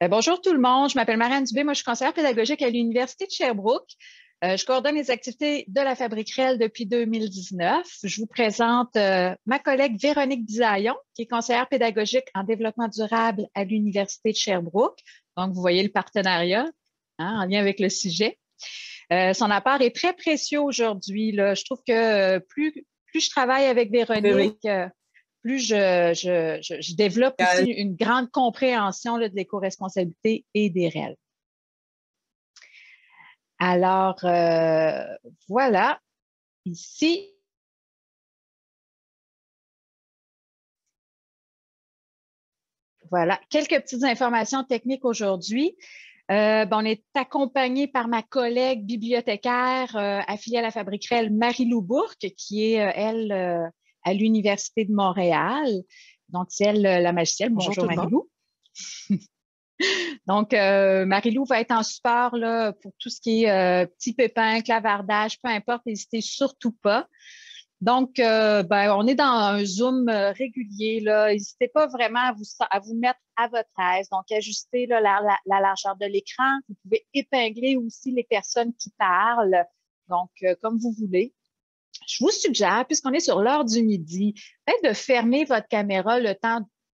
Bonjour tout le monde, je m'appelle Marianne Dubé, moi je suis conseillère pédagogique à l'Université de Sherbrooke. Je coordonne les activités de la Fabrique Réelle depuis 2019. Je vous présente ma collègue Véronique Bisaillon, qui est conseillère pédagogique en développement durable à l'Université de Sherbrooke. Donc, vous voyez le partenariat en lien avec le sujet. Son apport est très précieux aujourd'hui. Je trouve que plus je travaille avec Véronique, plus je développe aussi une grande compréhension de l'éco-responsabilité et des règles. Alors, voilà, ici. Voilà, quelques petites informations techniques aujourd'hui. On est accompagné par ma collègue bibliothécaire affiliée à la Fabrique Réelle, Marie-Lou Bourque, qui est, elle, à l'Université de Montréal. Donc, c'est elle, la magicienne. Bonjour Marie-Lou. Donc, Marie-Lou va être en support là, pour tout ce qui est petits pépins, clavardage, peu importe, n'hésitez surtout pas. Donc, on est dans un Zoom régulier. N'hésitez pas vraiment à vous mettre à votre aise. Donc, ajustez là, la largeur de l'écran. Vous pouvez épingler aussi les personnes qui parlent. Donc, comme vous voulez. Je vous suggère, puisqu'on est sur l'heure du midi, peut-être de fermer votre caméra le temps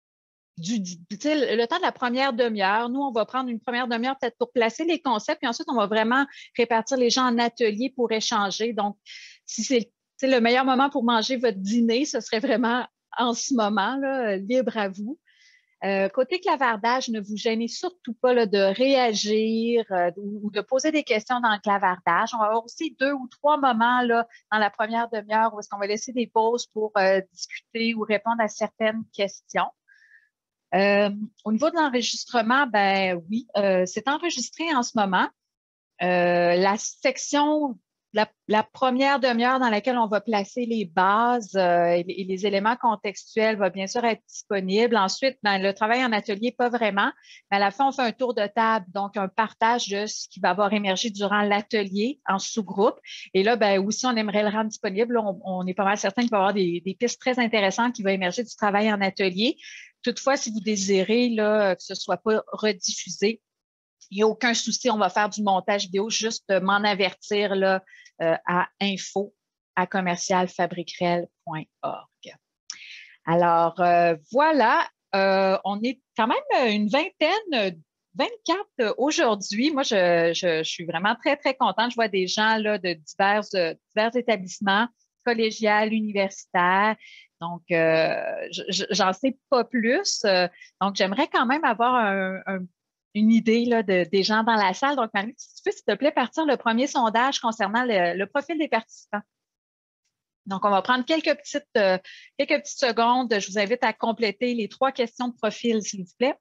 de la première demi-heure. Nous, on va prendre une première demi-heure peut-être pour placer les concepts, puis ensuite, on va vraiment répartir les gens en ateliers pour échanger. Donc, si c'est le meilleur moment pour manger votre dîner, ce serait vraiment en ce moment, là, libre à vous. Côté clavardage, ne vous gênez surtout pas là, de réagir ou de poser des questions dans le clavardage. On va avoir aussi 2 ou 3 moments là, dans la première demi-heure où est-ce qu'on va laisser des pauses pour discuter ou répondre à certaines questions. Au niveau de l'enregistrement, ben oui, c'est enregistré en ce moment. La section, la première demi-heure dans laquelle on va placer les bases et les éléments contextuels va bien sûr être disponible. Ensuite, ben, le travail en atelier, pas vraiment. Mais à la fin, on fait un tour de table, donc un partage de ce qui va avoir émergé durant l'atelier en sous-groupe. Et là, ben aussi, on aimerait le rendre disponible. On est pas mal certain qu'il va y avoir des pistes très intéressantes qui vont émerger du travail en atelier. Toutefois, si vous désirez là, que ce soit pas rediffusé, il n'y a aucun souci, on va faire du montage vidéo, juste m'en avertir là, à info@commercialfabriquerelle.org. Alors, voilà, on est quand même une vingtaine, 24 aujourd'hui. Moi, je suis vraiment très, très contente. Je vois des gens là, de divers établissements collégiales, universitaires. Donc, j'en sais pas plus. Donc, j'aimerais quand même avoir une idée là, des gens dans la salle. Donc, Marie, si tu peux, s'il te plaît, partir le premier sondage concernant le profil des participants. Donc, on va prendre quelques petites secondes. Je vous invite à compléter les 3 questions de profil, s'il vous plaît.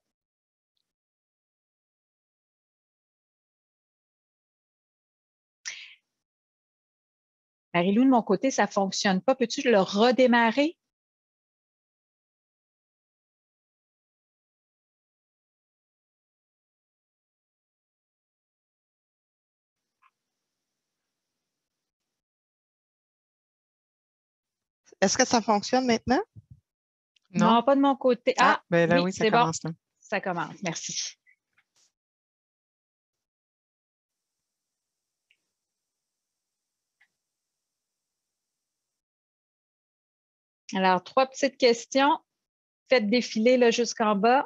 Marie-Lou, de mon côté, ça ne fonctionne pas. Peux-tu le redémarrer? Est-ce que ça fonctionne maintenant? Non, pas de mon côté. Ah, ben là, oui, ça commence bon. là. Ça commence. Merci. Alors, 3 petites questions. Faites défiler là, jusqu'en bas.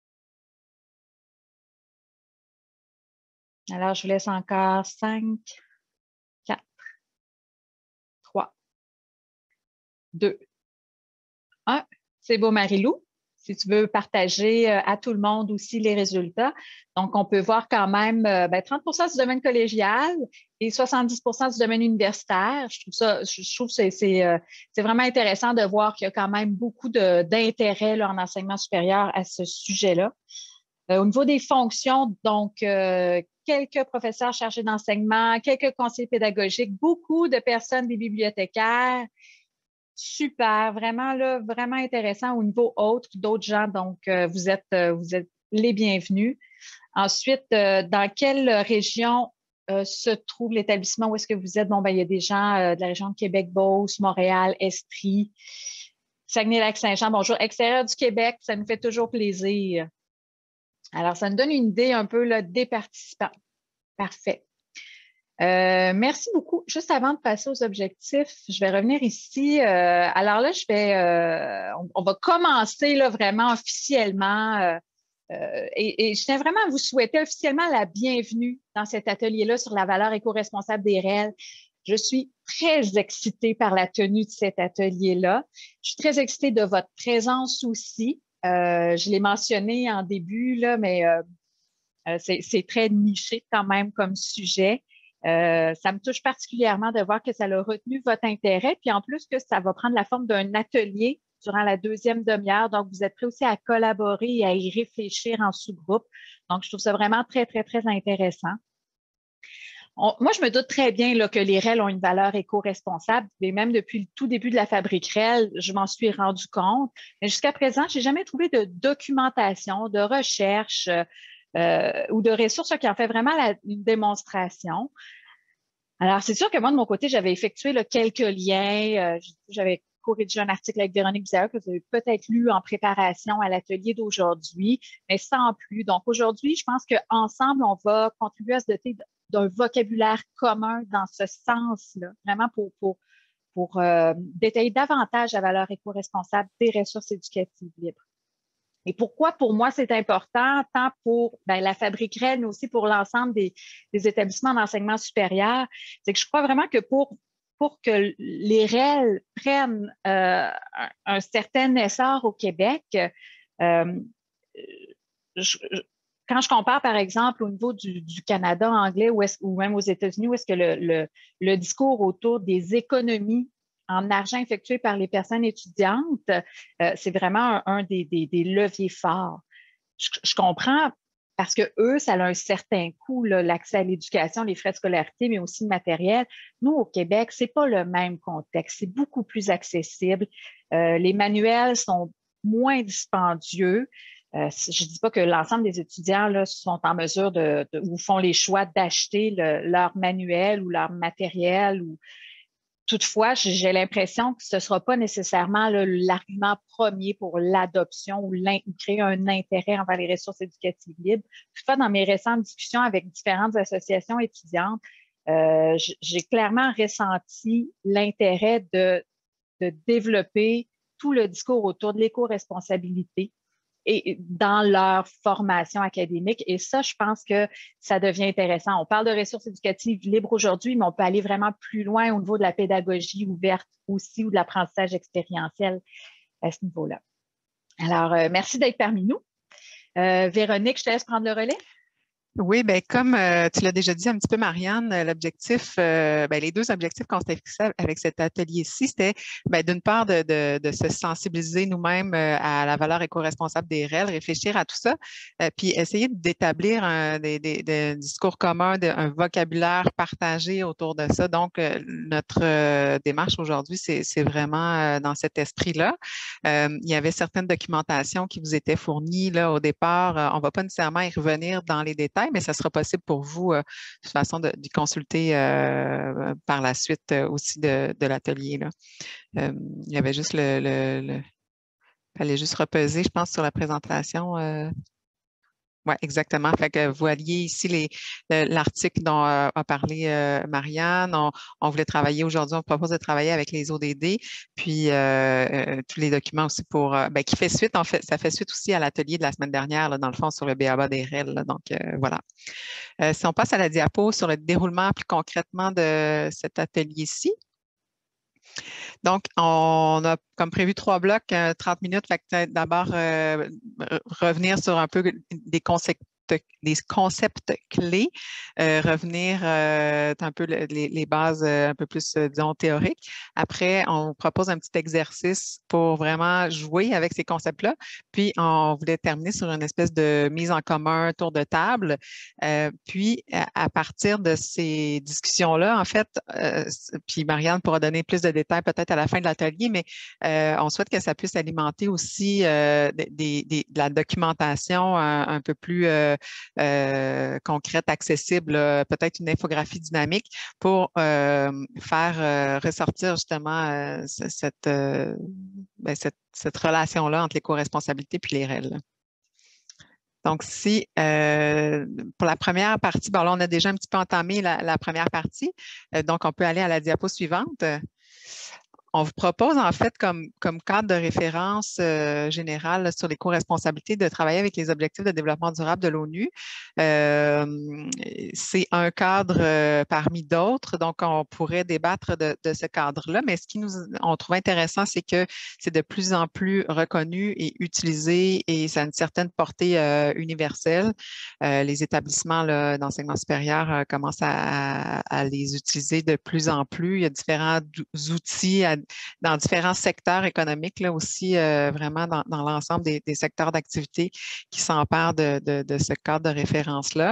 Alors, je vous laisse encore 5, 4, 3, 2, 1. C'est beau, Marie-Lou. Si tu veux partager à tout le monde aussi les résultats. Donc, on peut voir quand même 30 du domaine collégial et 70 du domaine universitaire. Je trouve que c'est vraiment intéressant de voir qu'il y a quand même beaucoup d'intérêt en enseignement supérieur à ce sujet-là. Au niveau des fonctions, donc, quelques professeurs chargés d'enseignement, quelques conseillers pédagogiques, beaucoup de personnes des bibliothécaires. Super, vraiment là, vraiment intéressant au niveau autre, d'autres gens. Donc, vous êtes les bienvenus. Ensuite, dans quelle région se trouve l'établissement où est-ce que vous êtes? Bon, ben, il y a des gens de la région de Québec-Beauce, Montréal, Estrie, Saguenay-Lac-Saint-Jean. Bonjour, extérieur du Québec, ça nous fait toujours plaisir. Alors, ça nous donne une idée un peu là, des participants. Parfait. Merci beaucoup. Juste avant de passer aux objectifs, je vais revenir ici. Alors là, on va commencer là, vraiment officiellement. Et je tiens vraiment à vous souhaiter officiellement la bienvenue dans cet atelier-là sur la valeur éco-responsable des REEL. Je suis très excitée par la tenue de cet atelier-là. Je suis très excitée de votre présence aussi. Je l'ai mentionné en début, là, mais c'est très niché quand même comme sujet. Ça me touche particulièrement de voir que ça a retenu votre intérêt, puis en plus que ça va prendre la forme d'un atelier durant la deuxième demi-heure. Donc, vous êtes prêts aussi à collaborer et à y réfléchir en sous-groupe. Donc, je trouve ça vraiment très, très, très intéressant. Moi, je me doute très bien là, que les REEL ont une valeur éco-responsable, mais même depuis le tout début de la fabrique REEL, je m'en suis rendu compte. Mais jusqu'à présent, je n'ai jamais trouvé de documentation, de recherche ou de ressources qui en fait vraiment une démonstration. Alors, c'est sûr que moi, de mon côté, j'avais effectué là, quelques liens. J'avais corrigé un article avec Véronique Bisailleur que vous avez peut-être lu en préparation à l'atelier d'aujourd'hui, mais sans plus. Donc, aujourd'hui, je pense qu'ensemble, on va contribuer à se doter d'un vocabulaire commun dans ce sens-là, vraiment pour détailler davantage la valeur éco-responsable des ressources éducatives libres. Et pourquoi, pour moi, c'est important, tant pour la fabrique REEL, mais aussi pour l'ensemble des établissements d'enseignement supérieur, c'est que je crois vraiment que pour que les REEL prennent un certain essor au Québec, quand je compare, par exemple, au niveau du Canada anglais ou même aux États-Unis, où est-ce que le discours autour des économies en argent effectué par les personnes étudiantes, c'est vraiment un des leviers forts. Je comprends parce que eux, ça a un certain coût, l'accès à l'éducation, les frais de scolarité, mais aussi le matériel. Nous, au Québec, c'est pas le même contexte. C'est beaucoup plus accessible. Les manuels sont moins dispendieux. Je ne dis pas que l'ensemble des étudiants là, sont en mesure ou font les choix d'acheter leur manuel ou leur matériel ou toutefois, j'ai l'impression que ce ne sera pas nécessairement l'argument premier pour l'adoption ou créer un intérêt envers les ressources éducatives libres. Toutefois, dans mes récentes discussions avec différentes associations étudiantes, j'ai clairement ressenti l'intérêt de développer tout le discours autour de l'éco-responsabilité et dans leur formation académique. Et ça, je pense que ça devient intéressant. On parle de ressources éducatives libres aujourd'hui, mais on peut aller vraiment plus loin au niveau de la pédagogie ouverte aussi ou de l'apprentissage expérientiel à ce niveau-là. Alors, merci d'être parmi nous. Véronique, je te laisse prendre le relais. Oui, bien, comme tu l'as déjà dit un petit peu, Marianne, l'objectif, les deux objectifs qu'on s'est fixés avec cet atelier-ci, c'était d'une part de se sensibiliser nous-mêmes à la valeur éco-responsable des REEL, réfléchir à tout ça, puis essayer d'établir des discours communs, un vocabulaire partagé autour de ça. Donc, notre démarche aujourd'hui, c'est vraiment dans cet esprit-là. Il y avait certaines documentations qui vous étaient fournies là, au départ. On ne va pas nécessairement y revenir dans les détails, mais ça sera possible pour vous, de toute façon, de consulter par la suite aussi de l'atelier. Il y avait juste il fallait juste repeser, je pense, sur la présentation. Oui, exactement. Fait que vous voyez ici l'article dont a parlé Marianne. On voulait travailler aujourd'hui, on propose de travailler avec les ODD, puis tous les documents aussi qui fait suite, en fait, ça fait suite aussi à l'atelier de la semaine dernière, là, dans le fond, sur le BABA des REEL. Là, donc, voilà. Si on passe à la diapo sur le déroulement plus concrètement de cet atelier-ci. Donc, on a comme prévu 3 blocs, 30 minutes. Fait que d'abord, revenir sur un peu des concepts clés, revenir un peu les bases un peu plus, disons, théoriques. Après, on propose un petit exercice pour vraiment jouer avec ces concepts-là. Puis, on voulait terminer sur une espèce de mise en commun, tour de table. Puis, à partir de ces discussions-là, en fait, puis Marianne pourra donner plus de détails peut-être à la fin de l'atelier, mais on souhaite que ça puisse alimenter aussi de la documentation un peu plus concrète, accessible, peut-être une infographie dynamique pour faire ressortir justement cette relation-là entre l'éco-responsabilité puis les REEL. Donc, si pour la première partie, bon, là, on a déjà un petit peu entamé la première partie, donc on peut aller à la diapo suivante. On vous propose en fait comme cadre de référence général sur les co-responsabilités de travailler avec les objectifs de développement durable de l'ONU. C'est un cadre parmi d'autres, donc on pourrait débattre de ce cadre-là, mais ce qui on trouve intéressant, c'est que c'est de plus en plus reconnu et utilisé et ça a une certaine portée universelle. Les établissements d'enseignement supérieur commencent à les utiliser de plus en plus. Il y a différents outils dans différents secteurs économiques, là aussi, vraiment dans l'ensemble des secteurs d'activité qui s'emparent de ce cadre de référence-là.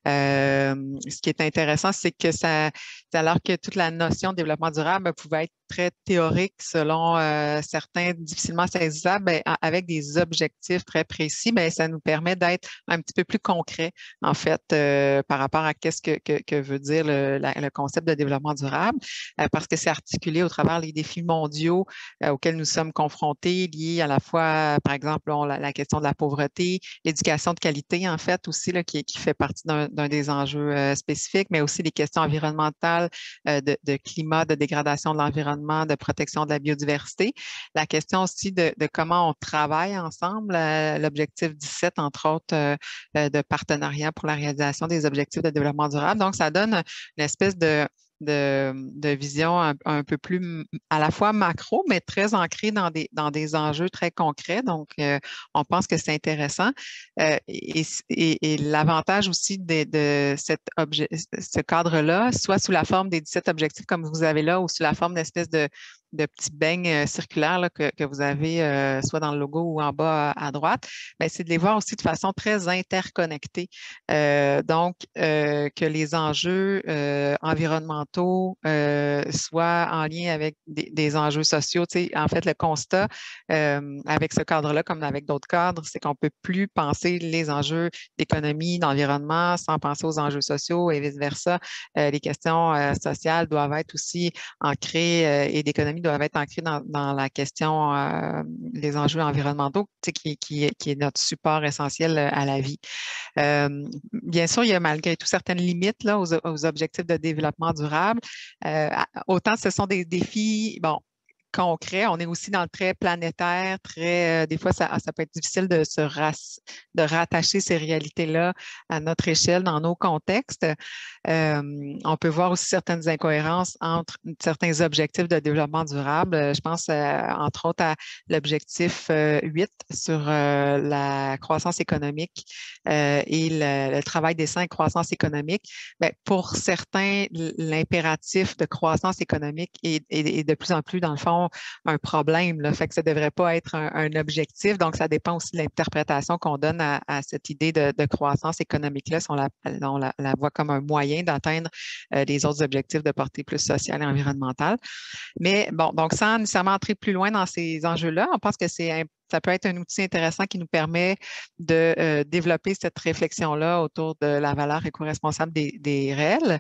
Ce qui est intéressant, c'est que alors que toute la notion de développement durable pouvait être très théorique selon certains, difficilement saisissables, avec des objectifs très précis, ça nous permet d'être un petit peu plus concret, en fait, par rapport à qu'est-ce que veut dire le concept de développement durable, parce que c'est articulé au travers les défis mondiaux auxquels nous sommes confrontés, liés à la fois, par exemple, la question de la pauvreté, l'éducation de qualité, en fait, aussi, là, qui fait partie d'un des enjeux spécifiques, mais aussi les questions environnementales, de climat, de dégradation de l'environnement, de protection de la biodiversité. La question aussi de comment on travaille ensemble, l'objectif 17, entre autres, de partenariat pour la réalisation des objectifs de développement durable. Donc, ça donne une espèce de vision un peu plus à la fois macro, mais très ancrée dans des enjeux très concrets. Donc, on pense que c'est intéressant. Et l'avantage aussi de ce cadre-là, soit sous la forme des 17 objectifs comme vous avez là, ou sous la forme d'espèces de petits beignes circulaires là, que vous avez soit dans le logo ou en bas à droite, c'est de les voir aussi de façon très interconnectée. Donc, que les enjeux environnementaux soient en lien avec des enjeux sociaux. Tu sais, en fait, le constat avec ce cadre-là, comme avec d'autres cadres, c'est qu'on ne peut plus penser les enjeux d'économie, d'environnement sans penser aux enjeux sociaux et vice-versa. Les questions sociales doivent être aussi ancrées et d'économie doivent être ancrées dans la question des enjeux environnementaux, qui est notre support essentiel à la vie. Bien sûr, il y a malgré tout certaines limites là, aux objectifs de développement durable. Autant ce sont des défis, concret. On est aussi dans le très planétaire, très des fois, ça peut être difficile de rattacher ces réalités-là à notre échelle, dans nos contextes. On peut voir aussi certaines incohérences entre certains objectifs de développement durable. Je pense, entre autres, à l'objectif 8 sur la croissance économique et le travail décent et croissance économique. Pour certains, l'impératif de croissance économique est de plus en plus, dans le fond, un problème. Là. Fait que ça ne devrait pas être un objectif. Donc, ça dépend aussi de l'interprétation qu'on donne à cette idée de croissance économique-là, si on la voit comme un moyen d'atteindre les autres objectifs de portée plus sociale et environnementale. Mais bon, donc sans nécessairement entrer plus loin dans ces enjeux-là, on pense que ça peut être un outil intéressant qui nous permet de développer cette réflexion-là autour de la valeur éco-responsable des REL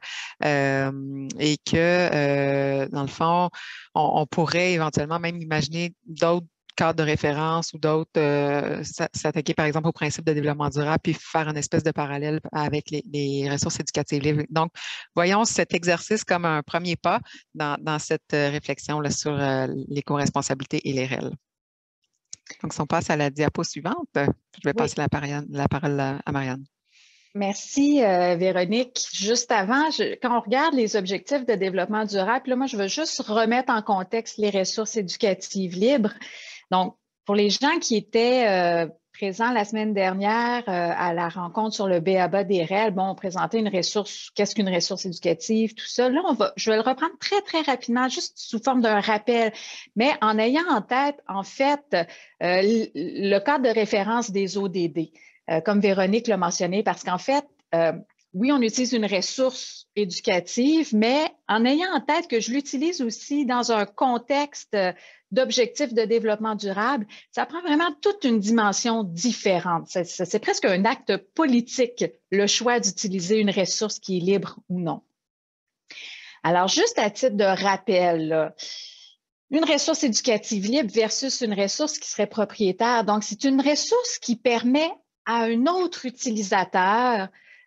et que, dans le fond, on pourrait éventuellement même imaginer d'autres cadres de référence ou d'autres, s'attaquer par exemple au principe de développement durable puis faire une espèce de parallèle avec les ressources éducatives libres. Donc, voyons cet exercice comme un premier pas dans cette réflexion là, sur l'éco-responsabilité et les REL. Donc, si on passe à la diapo suivante, je vais passer la parole à Marianne. Merci, Véronique. Juste avant, quand on regarde les objectifs de développement durable, là, moi, je veux juste remettre en contexte les ressources éducatives libres. Donc, pour les gens qui étaient présents la semaine dernière à la rencontre sur le B.A.B.A. des REL, on présentait une ressource, qu'est-ce qu'une ressource éducative, tout ça. Là, je vais le reprendre très, très rapidement, juste sous forme d'un rappel, mais en ayant en tête, en fait, le cadre de référence des ODD. Comme Véronique l'a mentionné, parce qu'en fait, oui, on utilise une ressource éducative, mais en ayant en tête que je l'utilise aussi dans un contexte d'objectifs de développement durable, ça prend vraiment toute une dimension différente. C'est presque un acte politique, le choix d'utiliser une ressource qui est libre ou non. Alors, juste à titre de rappel, là, une ressource éducative libre versus une ressource qui serait propriétaire. Donc, c'est une ressource qui permet à un autre utilisateur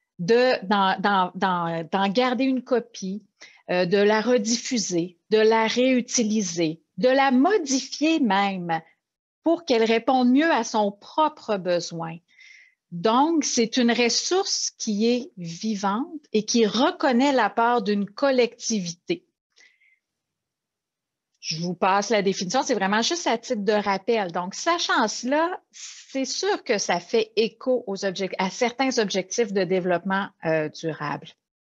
d'en garder une copie, de la rediffuser, de la réutiliser, de la modifier même pour qu'elle réponde mieux à son propre besoin. Donc, c'est une ressource qui est vivante et qui reconnaît la part d'une collectivité. Je vous passe la définition, c'est vraiment juste à titre de rappel. Donc, sachant cela, c'est sûr que ça fait écho à certains objectifs de développement durable.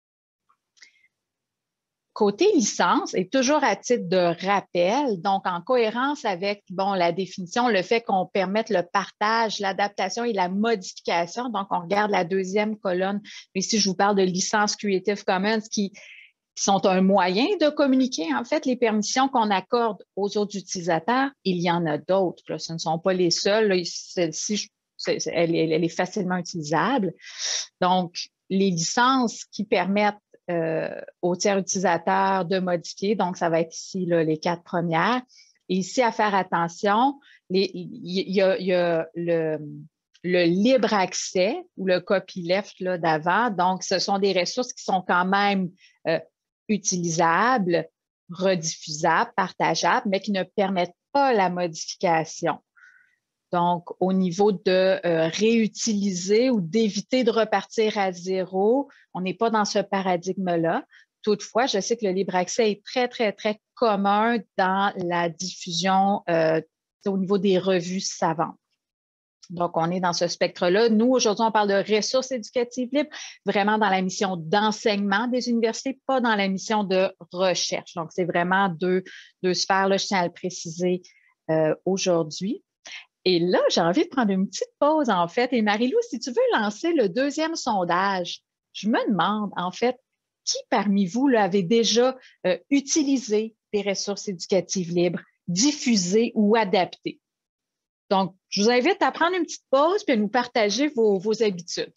Côté licence, et toujours à titre de rappel, donc en cohérence avec la définition, le fait qu'on permette le partage, l'adaptation et la modification. Donc, on regarde la deuxième colonne. Ici, je vous parle de licences Creative Commons qui sont un moyen de communiquer, en fait, les permissions qu'on accorde aux autres utilisateurs. Il y en a d'autres. Ce ne sont pas les seuls. Celle-ci, elle est facilement utilisable. Donc, les licences qui permettent aux tiers utilisateurs de modifier. Donc, ça va être ici là, les 4 premières. Et ici, à faire attention, il y a le libre accès ou le copyleft d'avant. Donc, ce sont des ressources qui sont quand même utilisables, rediffusables, partageables, mais qui ne permettent pas la modification. Donc, au niveau de réutiliser ou d'éviter de repartir à zéro, on n'est pas dans ce paradigme-là. Toutefois, je sais que le libre accès est très, très, très commun dans la diffusion au niveau des revues savantes. Donc, on est dans ce spectre-là. Nous, aujourd'hui, on parle de ressources éducatives libres, vraiment dans la mission d'enseignement des universités, pas dans la mission de recherche. Donc, c'est vraiment deux sphères, là, je tiens à le préciser aujourd'hui. Et là, j'ai envie de prendre une petite pause, en fait. Et Marie-Lou, si tu veux lancer le deuxième sondage, je me demande, en fait, qui parmi vous là, avait déjà utilisé des ressources éducatives libres, diffusées ou adaptées? Donc, je vous invite à prendre une petite pause puis à nous partager vos habitudes.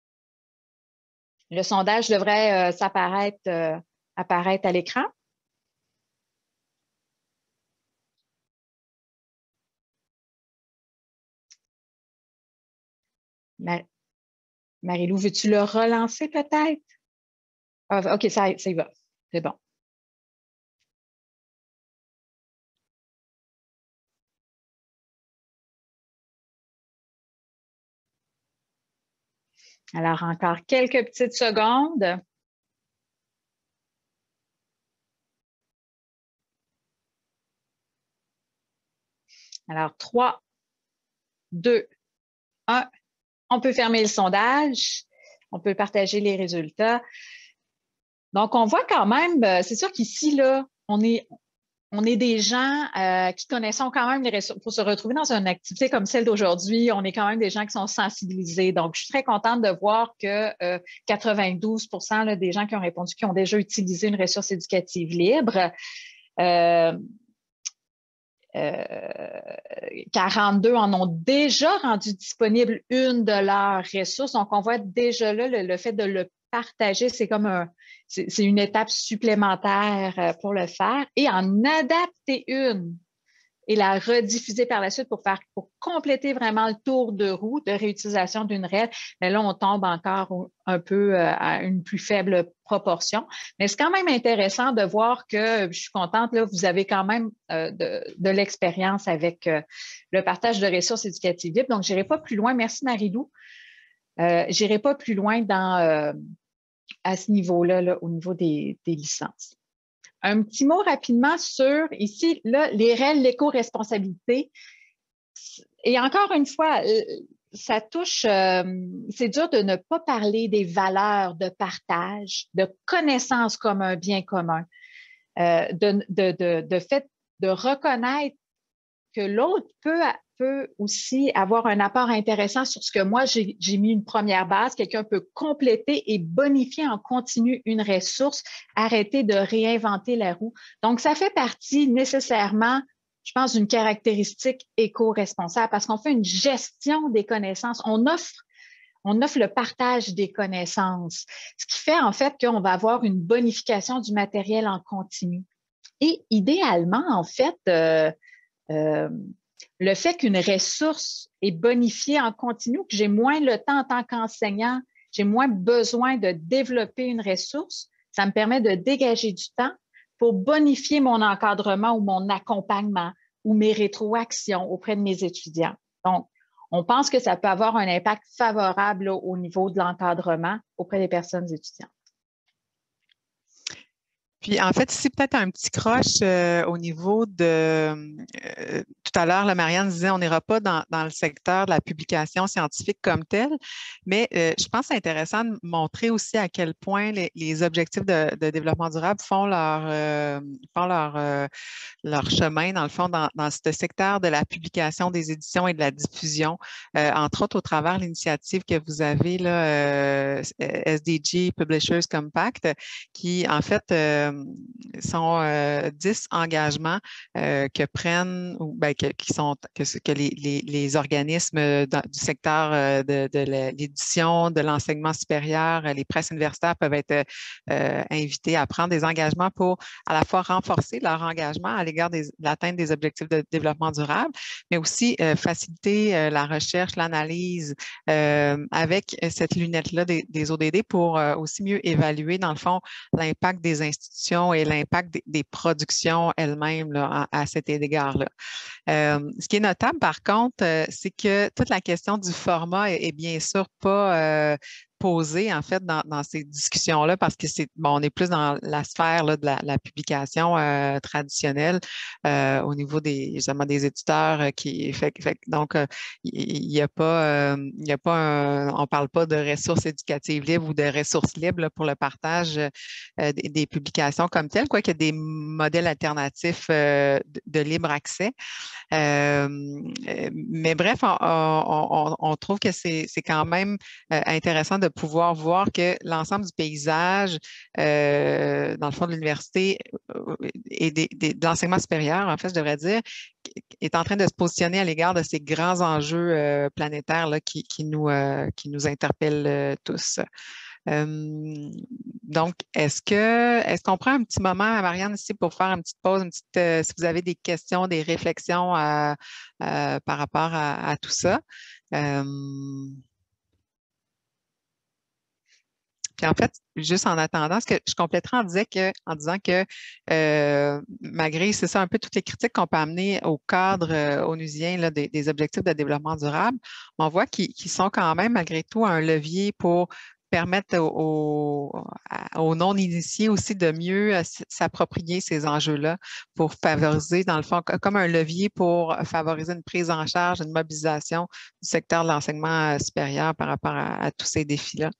Le sondage devrait apparaître à l'écran. Marie-Lou, veux-tu le relancer peut-être? Ah, OK, ça y va. C'est bon. Alors, encore quelques petites secondes. Alors, 3, 2, 1. On peut fermer le sondage. On peut partager les résultats. Donc, on voit quand même, c'est sûr qu'ici, là, on est des gens qui connaissons quand même les ressources. Pour se retrouver dans une activité comme celle d'aujourd'hui, on est quand même des gens qui sont sensibilisés. Donc, je suis très contente de voir que 92% là, des gens qui ont répondu qui ont déjà utilisé une ressource éducative libre. 42 en ont déjà rendu disponible une de leurs ressources. Donc, on voit déjà là le fait de le partager, c'est comme c'est une étape supplémentaire pour le faire. Et en adapter une et la rediffuser par la suite pour compléter vraiment le tour de roue de réutilisation d'une REL. Mais là, on tombe encore un peu à une plus faible proportion. Mais c'est quand même intéressant de voir que, je suis contente, là, vous avez quand même de l'expérience avec le partage de ressources éducatives libres. Donc, je n'irai pas plus loin. Merci, Marie-Lou. Je n'irai pas plus loin à ce niveau-là, là, au niveau des licences. Un petit mot rapidement sur, ici, là, les REL, l'éco-responsabilité. Et encore une fois, ça touche, c'est dur de ne pas parler des valeurs de partage, de connaissance comme un bien commun, de fait de reconnaître que l'autre peut aussi avoir un apport intéressant sur ce que moi, j'ai mis une première base. Quelqu'un peut compléter et bonifier en continu une ressource, arrêter de réinventer la roue. Donc, ça fait partie nécessairement, je pense, d'une caractéristique éco-responsable parce qu'on fait une gestion des connaissances. On offre le partage des connaissances, ce qui fait en fait qu'on va avoir une bonification du matériel en continu. Et idéalement, en fait, Le fait qu'une ressource est bonifiée en continu, que j'ai moins le temps en tant qu'enseignant, j'ai moins besoin de développer une ressource, ça me permet de dégager du temps pour bonifier mon encadrement ou mon accompagnement ou mes rétroactions auprès de mes étudiants. Donc, on pense que ça peut avoir un impact favorable là, au niveau de l'encadrement auprès des personnes étudiantes. Puis, en fait, ici, peut-être un petit croche au niveau de... tout à l'heure, Marianne disait, on n'ira pas dans le secteur de la publication scientifique comme telle, mais je pense que c'est intéressant de montrer aussi à quel point les objectifs de développement durable font leur chemin, dans le fond, dans ce secteur de la publication, des éditions et de la diffusion, entre autres au travers de l'initiative que vous avez, là, SDG Publishers Compact, qui, en fait, sont 10 engagements que prennent ou ben, que les organismes du secteur de l'édition, de l'enseignement supérieur, les presses universitaires peuvent être invités à prendre des engagements pour à la fois renforcer leur engagement à l'égard de l'atteinte des objectifs de développement durable, mais aussi faciliter la recherche, l'analyse avec cette lunette-là des ODD pour aussi mieux évaluer, dans le fond, l'impact des institutions et l'impact des productions elles-mêmes là, à cet égard-là. Ce qui est notable, par contre, c'est que toute la question du format est bien sûr pas posée, en fait, dans ces discussions-là, parce que on est plus dans la sphère là, de la publication traditionnelle au niveau justement des éditeurs donc, il n'y a pas, on parle pas de ressources éducatives libres ou de ressources libres là, pour le partage des publications comme telles, quoi qu'il y a des modèles alternatifs de libre accès. Mais bref, on trouve que c'est quand même intéressant de pouvoir voir que l'ensemble du paysage, dans le fond de l'université et de l'enseignement supérieur, en fait, je devrais dire, est en train de se positionner à l'égard de ces grands enjeux planétaires là, qui nous interpellent tous. Donc, est-ce qu'on prend un petit moment, Marianne, ici pour faire une petite pause, si vous avez des questions, des réflexions par rapport à tout ça. Puis en fait, juste en attendant, ce que je compléterai en disant que malgré, c'est ça un peu toutes les critiques qu'on peut amener au cadre onusien là, des objectifs de développement durable, on voit qu'ils sont quand même malgré tout un levier pour permettre aux non-initiés aussi de mieux s'approprier ces enjeux-là pour favoriser, dans le fond, comme un levier pour favoriser une prise en charge, une mobilisation du secteur de l'enseignement supérieur par rapport à tous ces défis-là.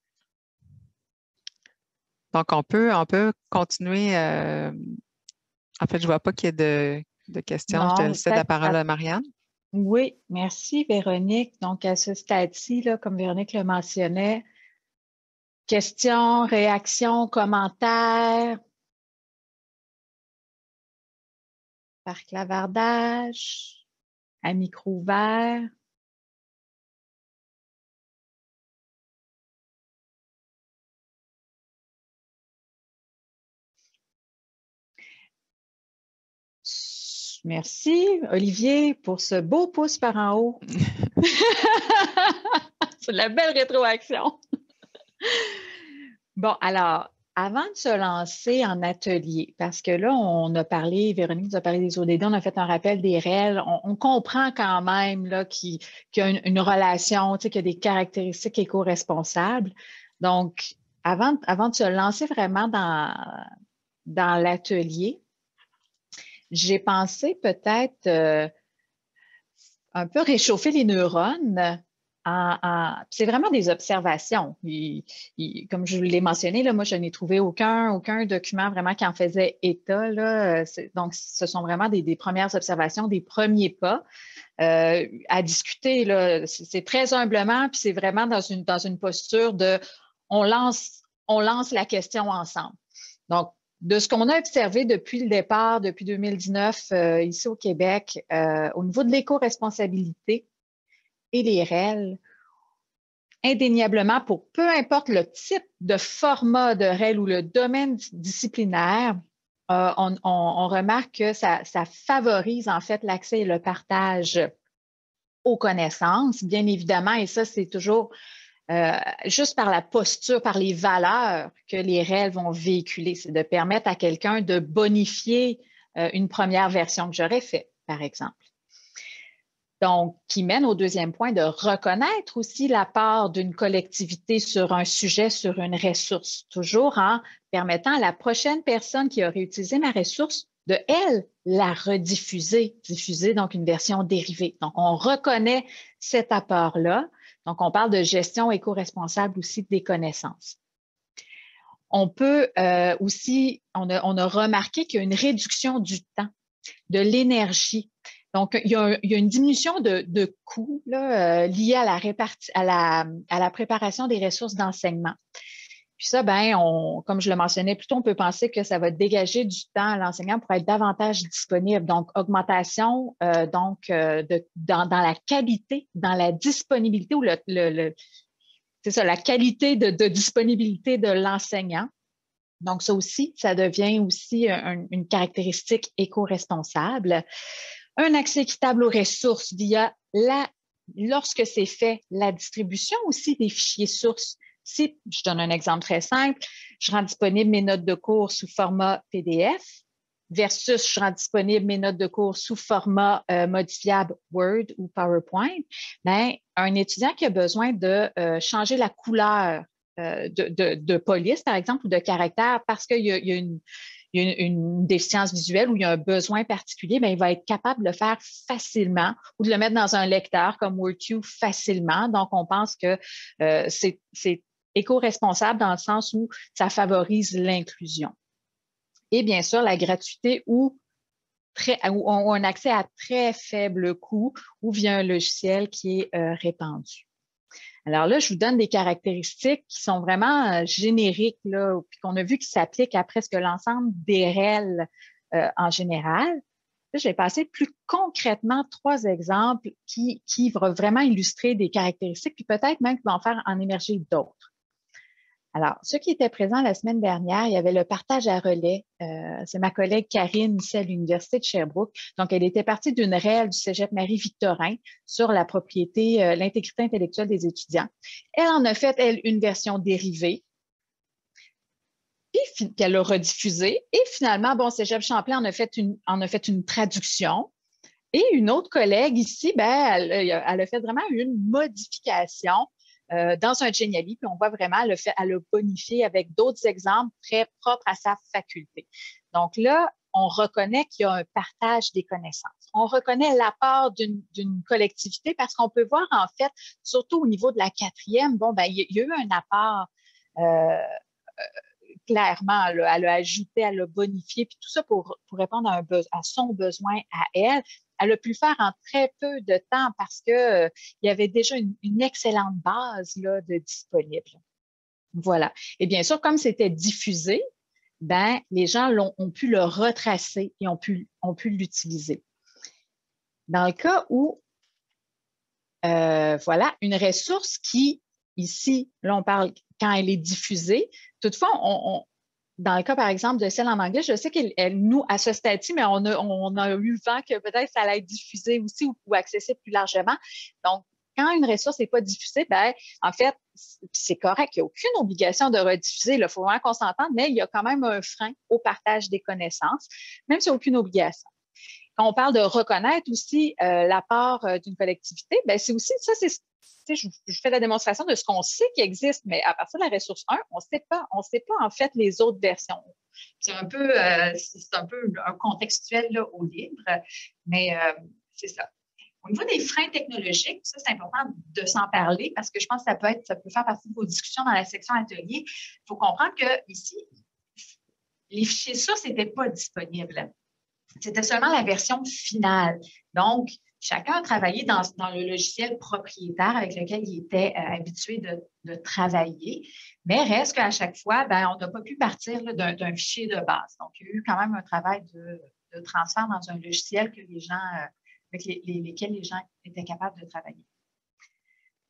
Donc, on peut continuer. En fait, je ne vois pas qu'il y ait de questions. Non, je te cède la parole à Marianne. Oui, merci Véronique. Donc, à ce stade-ci, là, comme Véronique le mentionnait, questions, réactions, commentaires, par clavardage, à micro ouvert. Merci, Olivier, pour ce beau pouce par en haut. C'est de la belle rétroaction. Bon, alors, avant de se lancer en atelier, parce que là, on a parlé, Véronique nous a parlé des ODD, on a fait un rappel des REL, on comprend quand même là, qu'il y a une relation, qu'il y a des caractéristiques éco-responsables. Donc, avant de se lancer vraiment dans l'atelier, j'ai pensé peut-être un peu réchauffer les neurones. C'est vraiment des observations. Comme je vous l'ai mentionné, là, moi, je n'ai trouvé aucun document vraiment qui en faisait état. Là. Donc, ce sont vraiment des premières observations, des premiers pas à discuter. C'est très humblement, puis c'est vraiment dans une posture de on lance la question ensemble. Donc, de ce qu'on a observé depuis le départ, depuis 2019, ici au Québec, au niveau de l'éco-responsabilité et les REL, indéniablement, pour peu importe le type de format de REL ou le domaine disciplinaire, on remarque que ça favorise en fait l'accès et le partage aux connaissances, bien évidemment, et ça, c'est toujours juste par la posture, par les valeurs que les réels vont véhiculer. C'est de permettre à quelqu'un de bonifier une première version que j'aurais faite, par exemple. Donc, qui mène au deuxième point de reconnaître aussi la part d'une collectivité sur un sujet, sur une ressource, toujours en permettant à la prochaine personne qui aurait utilisé ma ressource de, elle, la rediffuser, diffuser donc une version dérivée. Donc, on reconnaît cet apport-là. Donc, on parle de gestion éco-responsable aussi des connaissances. On peut aussi, on a remarqué qu'il y a une réduction du temps, de l'énergie. Donc, il y a une diminution de coûts là, liée à la préparation des ressources d'enseignement. Puis ça, comme je le mentionnais plus tôt, on peut penser que ça va dégager du temps à l'enseignant pour être davantage disponible. Donc, augmentation dans la qualité, dans la disponibilité ou c'est ça, la qualité de disponibilité de l'enseignant. Donc, ça aussi, ça devient aussi une caractéristique éco-responsable. Un accès équitable aux ressources via lorsque c'est fait, la distribution aussi des fichiers sources. Si je donne un exemple très simple, je rends disponible mes notes de cours sous format PDF versus je rends disponible mes notes de cours sous format modifiable Word ou PowerPoint, un étudiant qui a besoin de changer la couleur de police, par exemple, ou de caractère parce qu'il y a une déficience visuelle ou il y a un besoin particulier, il va être capable de le faire facilement ou de le mettre dans un lecteur comme WordQ facilement. Donc, on pense que c'est éco-responsable dans le sens où ça favorise l'inclusion. Et bien sûr, la gratuité ou un accès à très faible coût ou via un logiciel qui est répandu. Alors là, je vous donne des caractéristiques qui sont vraiment génériques, là, puis qu'on a vu qui s'appliquent à presque l'ensemble des REL en général. Là, je vais passer plus concrètement 3 exemples qui vont vraiment illustrer des caractéristiques, puis peut-être même qui vont faire en émerger d'autres. Alors, ceux qui étaient présents la semaine dernière, il y avait le partage à relais. C'est ma collègue Karine, ici à l'Université de Sherbrooke. Donc, elle était partie d'une REL du Cégep Marie-Victorin sur la propriété, l'intégrité intellectuelle des étudiants. Elle en a fait, elle, une version dérivée, puis qu'elle a rediffusée. Et finalement, Cégep Champlain en a fait une traduction. Et une autre collègue ici, elle a fait vraiment une modification dans un Geniali, puis on voit vraiment, elle a bonifié avec d'autres exemples très propres à sa faculté. Donc là, on reconnaît qu'il y a un partage des connaissances. On reconnaît l'apport d'une collectivité parce qu'on peut voir, en fait, surtout au niveau de la 4e, il y a eu un apport clairement, elle a ajouté, elle a bonifié, puis tout ça pour répondre à son besoin à elle. Elle a pu le faire en très peu de temps parce que il y avait déjà une excellente base là, de disponible. Voilà. Et bien sûr, comme c'était diffusé, les gens ont pu le retracer et ont pu l'utiliser. Dans le cas où, une ressource qui, ici, là, on parle quand elle est diffusée. Toutefois, dans le cas, par exemple, de celle en anglais, je sais qu'elle nous, à ce stade-ci, mais on a eu vent que peut-être ça allait être diffusé aussi ou accessible plus largement. Donc, quand une ressource n'est pas diffusée, en fait, c'est correct, il n'y a aucune obligation de rediffuser. Il faut vraiment qu'on s'entende, mais il y a quand même un frein au partage des connaissances, même s'il n'y a aucune obligation. Quand on parle de reconnaître aussi l'apport d'une collectivité, c'est aussi ça, je fais la démonstration de ce qu'on sait qui existe, mais à partir de la ressource 1, on ne sait pas en fait les autres versions. C'est un peu un contextuel là, au libre, mais c'est ça. Au niveau des freins technologiques, ça, c'est important de s'en parler parce que je pense que ça peut faire partie de vos discussions dans la section atelier. Il faut comprendre que ici, les fichiers sources n'étaient pas disponibles. C'était seulement la version finale. Donc, chacun a travaillé dans le logiciel propriétaire avec lequel il était habitué de travailler, mais reste qu'à chaque fois, on n'a pas pu partir d'un fichier de base. Donc, il y a eu quand même un travail de transfert dans un logiciel que les gens, avec lesquels les gens étaient capables de travailler.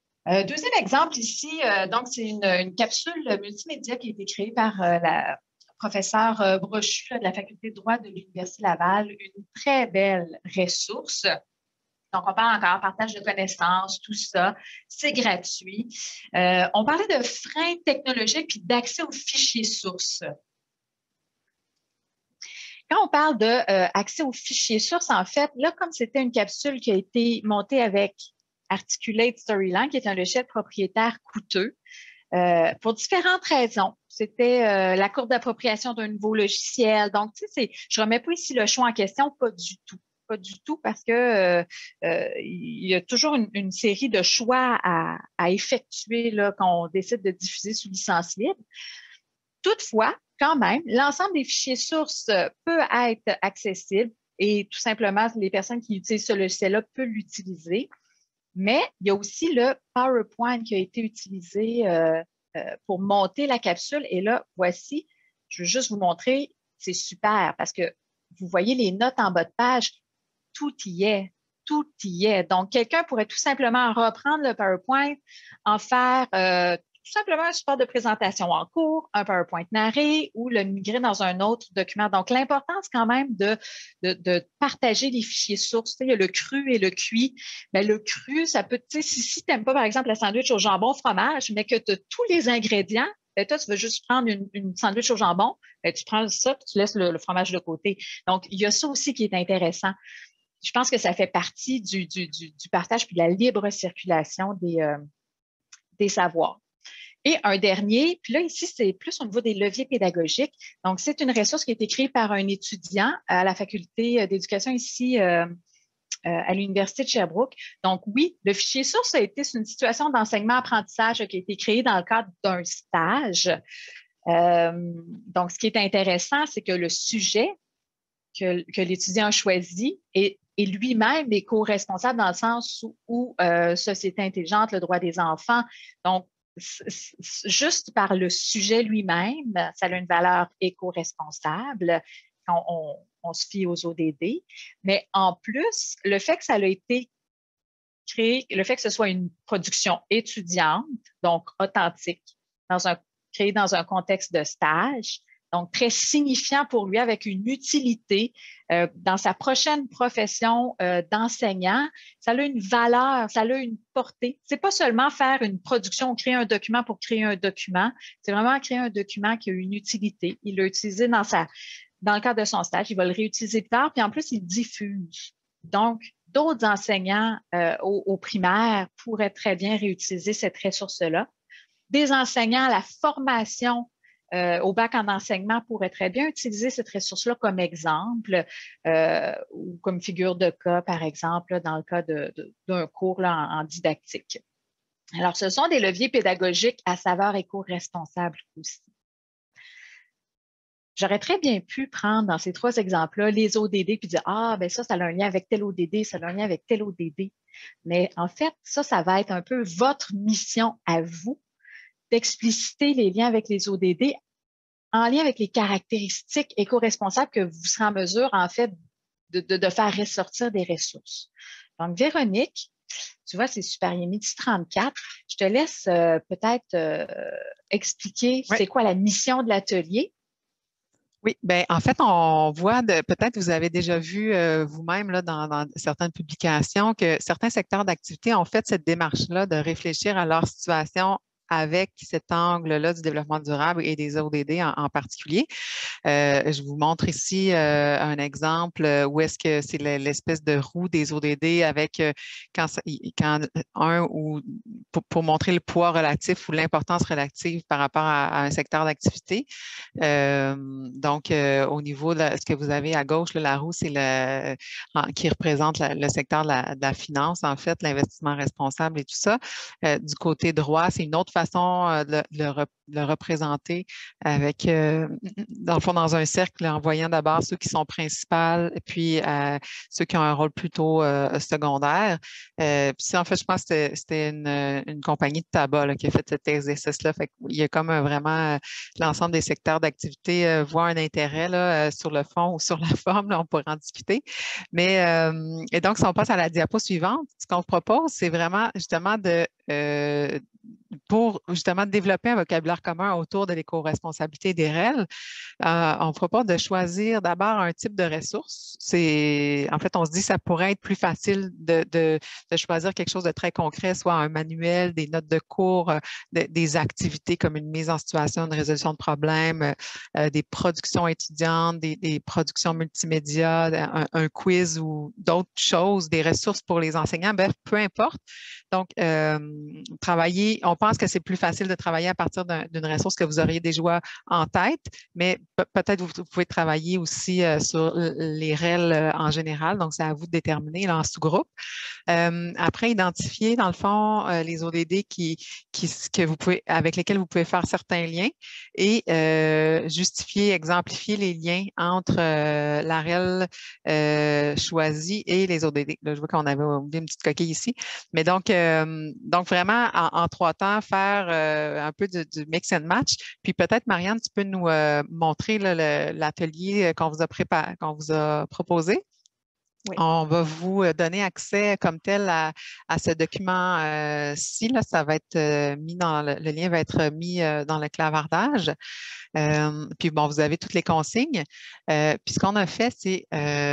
Deuxième exemple ici, donc c'est une capsule multimédia qui a été créée par professeur Brochu là, de la Faculté de droit de l'Université Laval, une très belle ressource. Donc, on parle encore partage de connaissances, tout ça. C'est gratuit. On parlait de freins technologiques puis d'accès aux fichiers sources. Quand on parle d'accès aux fichiers sources, en fait, là, comme c'était une capsule qui a été montée avec Articulate Storyline, qui est un logiciel propriétaire coûteux, pour différentes raisons. C'était la courbe d'appropriation d'un nouveau logiciel. Donc, tu sais, je ne remets pas ici le choix en question, pas du tout. Pas du tout, parce que il y a toujours une série de choix à effectuer là, quand on décide de diffuser sous licence libre. Toutefois, quand même, l'ensemble des fichiers sources peut être accessible et tout simplement, les personnes qui utilisent ce logiciel-là peuvent l'utiliser. Mais il y a aussi le PowerPoint qui a été utilisé pour monter la capsule. Et là, voici, je veux juste vous montrer, c'est super parce que vous voyez les notes en bas de page, tout y est, tout y est. Donc, quelqu'un pourrait tout simplement reprendre le PowerPoint, en faire tout simplement un support de présentation en cours, un PowerPoint narré ou le migrer dans un autre document. Donc, l'importance quand même de partager les fichiers sources. Tu sais, il y a le cru et le cuit. Bien, le cru, ça peut, tu sais, si tu n'aimes pas, par exemple, le sandwich au jambon fromage, mais que tu as tous les ingrédients, bien, toi, tu veux juste prendre une sandwich au jambon, bien, tu prends ça puis tu laisses le fromage de côté. Donc, il y a ça aussi qui est intéressant. Je pense que ça fait partie du partage puis de la libre circulation des savoirs. Et un dernier, puis là, ici, c'est plus au niveau des leviers pédagogiques. Donc, c'est une ressource qui a été créée par un étudiant à la faculté d'éducation ici à l'Université de Sherbrooke. Donc, oui, le fichier source a été une situation d'enseignement-apprentissage qui a été créée dans le cadre d'un stage. Donc, ce qui est intéressant, c'est que le sujet que l'étudiant a choisi est lui-même co-responsable dans le sens où société intelligente, le droit des enfants. Donc, juste par le sujet lui-même, ça a une valeur éco-responsable quand on se fie aux ODD. Mais en plus, le fait que ça a été créé, le fait que ce soit une production étudiante, donc authentique, créée dans un contexte de stage, donc très signifiant pour lui avec une utilité dans sa prochaine profession d'enseignant. Ça a une valeur, ça a une portée. C'est pas seulement faire une production, créer un document pour créer un document. C'est vraiment créer un document qui a une utilité. Il l'a utilisé dans le cadre de son stage. Il va le réutiliser plus tard. Puis en plus, il diffuse. Donc, d'autres enseignants au primaire pourraient très bien réutiliser cette ressource-là. Des enseignants à la formation au bac en enseignement pourraient très bien utiliser cette ressource-là comme exemple ou comme figure de cas, par exemple, dans le cas d'un cours là, en didactique. Alors, ce sont des leviers pédagogiques à saveur éco-responsable aussi. J'aurais très bien pu prendre dans ces trois exemples-là les ODD puis dire « Ah, ben ça a un lien avec tel ODD, ça a un lien avec tel ODD. » Mais en fait, ça va être un peu votre mission à vous d'expliciter les liens avec les ODD en lien avec les caractéristiques éco-responsables que vous serez en mesure, en fait, de faire ressortir des ressources. Donc, Véronique, tu vois, c'est super, il est 12h34. Je te laisse peut-être expliquer c'est quoi la mission de l'atelier. Oui, bien, en fait, on voit, peut-être vous avez déjà vu vous-même là, dans certaines publications que certains secteurs d'activité ont fait cette démarche-là de réfléchir à leur situation avec cet angle-là du développement durable et des ODD en particulier. Je vous montre ici un exemple où est-ce que c'est l'espèce de roue des ODD avec quand pour montrer le poids relatif ou l'importance relative par rapport à un secteur d'activité. Donc, au niveau de ce que vous avez à gauche, là, la roue, c'est qui représente le secteur de la finance, en fait, l'investissement responsable et tout ça. Du côté droit, c'est une autre façon de le représenter avec, dans le fond, dans un cercle, en voyant d'abord ceux qui sont principaux, puis ceux qui ont un rôle plutôt secondaire. Puis ça, en fait, je pense que c'était une compagnie de tabac là, qui a fait cet exercice-là. Fait qu'il y a comme vraiment l'ensemble des secteurs d'activité voit un intérêt là, sur le fond ou sur la forme, là, on pourrait en discuter. Mais et donc, si on passe à la diapo suivante, ce qu'on propose, c'est vraiment justement pour justement développer un vocabulaire commun autour de l'éco-responsabilité des REL, on propose de choisir d'abord un type de ressource. En fait, on se dit que ça pourrait être plus facile de choisir quelque chose de très concret, soit un manuel, des notes de cours, des activités comme une mise en situation, une résolution de problèmes, des productions étudiantes, des productions multimédia, un quiz ou d'autres choses, des ressources pour les enseignants, bref, peu importe. Donc, on pense que c'est plus facile de travailler à partir d'une ressource que vous auriez déjà en tête, mais peut-être vous pouvez travailler aussi sur les REL en général. Donc, c'est à vous de déterminer là, en sous-groupe. Après, identifier, dans le fond, les ODD avec lesquels vous pouvez faire certains liens et justifier, exemplifier les liens entre la REL choisie et les ODD. Là, je vois qu'on avait oublié une petite coquille ici. Mais donc vraiment, en 3 temps, faire un peu du mix and match. Puis peut-être, Marianne, tu peux nous montrer l'atelier qu'on vous a préparé, qu'on vous a proposé. Oui. On va vous donner accès comme tel à ce document-ci. Là, ça va être mis le lien va être mis dans le clavardage. Puis bon, vous avez toutes les consignes. Puis ce qu'on a fait, c'est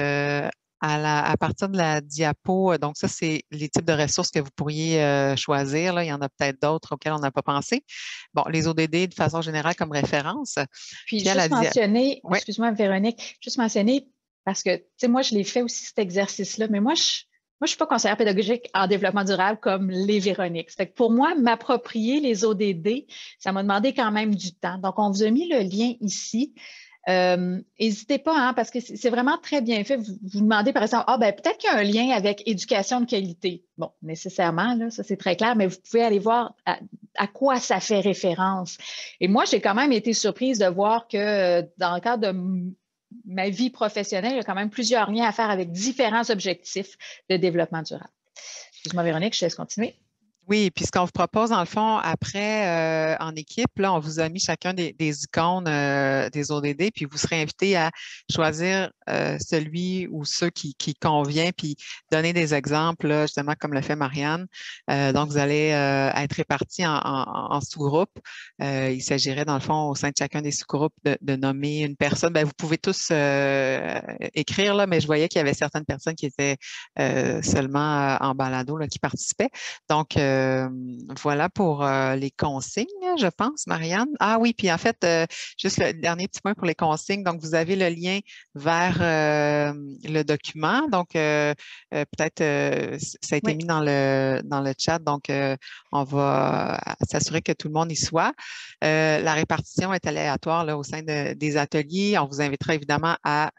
à partir de la diapo, donc ça, c'est les types de ressources que vous pourriez choisir. Là. Il y en a peut-être d'autres auxquels on n'a pas pensé. Bon, les ODD de façon générale comme référence. Puis juste mentionner, ouais. Excuse-moi Véronique, juste mentionner, parce que, tu sais, moi, je l'ai fait aussi cet exercice-là, mais moi, je suis pas conseillère pédagogique en développement durable comme les Véroniques. Fait que pour moi, m'approprier les ODD, ça m'a demandé quand même du temps. Donc, on vous a mis le lien ici. N'hésitez pas, hein, parce que c'est vraiment très bien fait. Vous demandez, par exemple, peut-être qu'il y a un lien avec éducation de qualité. Bon, nécessairement, là, ça c'est très clair, mais vous pouvez aller voir à quoi ça fait référence. Et moi, j'ai quand même été surprise de voir que dans le cadre de ma vie professionnelle, il y a quand même plusieurs liens à faire avec différents objectifs de développement durable. Excuse-moi, Véronique, je te laisse continuer. Oui, puis ce qu'on vous propose, dans le fond, après, en équipe, là, on vous a mis chacun des icônes des ODD, puis vous serez invité à choisir celui ou ceux qui convient, puis donner des exemples, là, justement, comme le fait Marianne. Donc, vous allez être répartis en sous-groupes. Il s'agirait, dans le fond, au sein de chacun des sous-groupes, de nommer une personne. Bien, vous pouvez tous écrire, là, mais je voyais qu'il y avait certaines personnes qui étaient seulement en balado, là, qui participaient. Donc, voilà pour les consignes, je pense, Marianne. Ah oui, puis en fait, juste le dernier petit point pour les consignes. Donc, vous avez le lien vers le document. Donc, peut-être ça a été mis dans le chat. Donc, on va s'assurer que tout le monde y soit. La répartition est aléatoire là, au sein des ateliers. On vous invitera évidemment à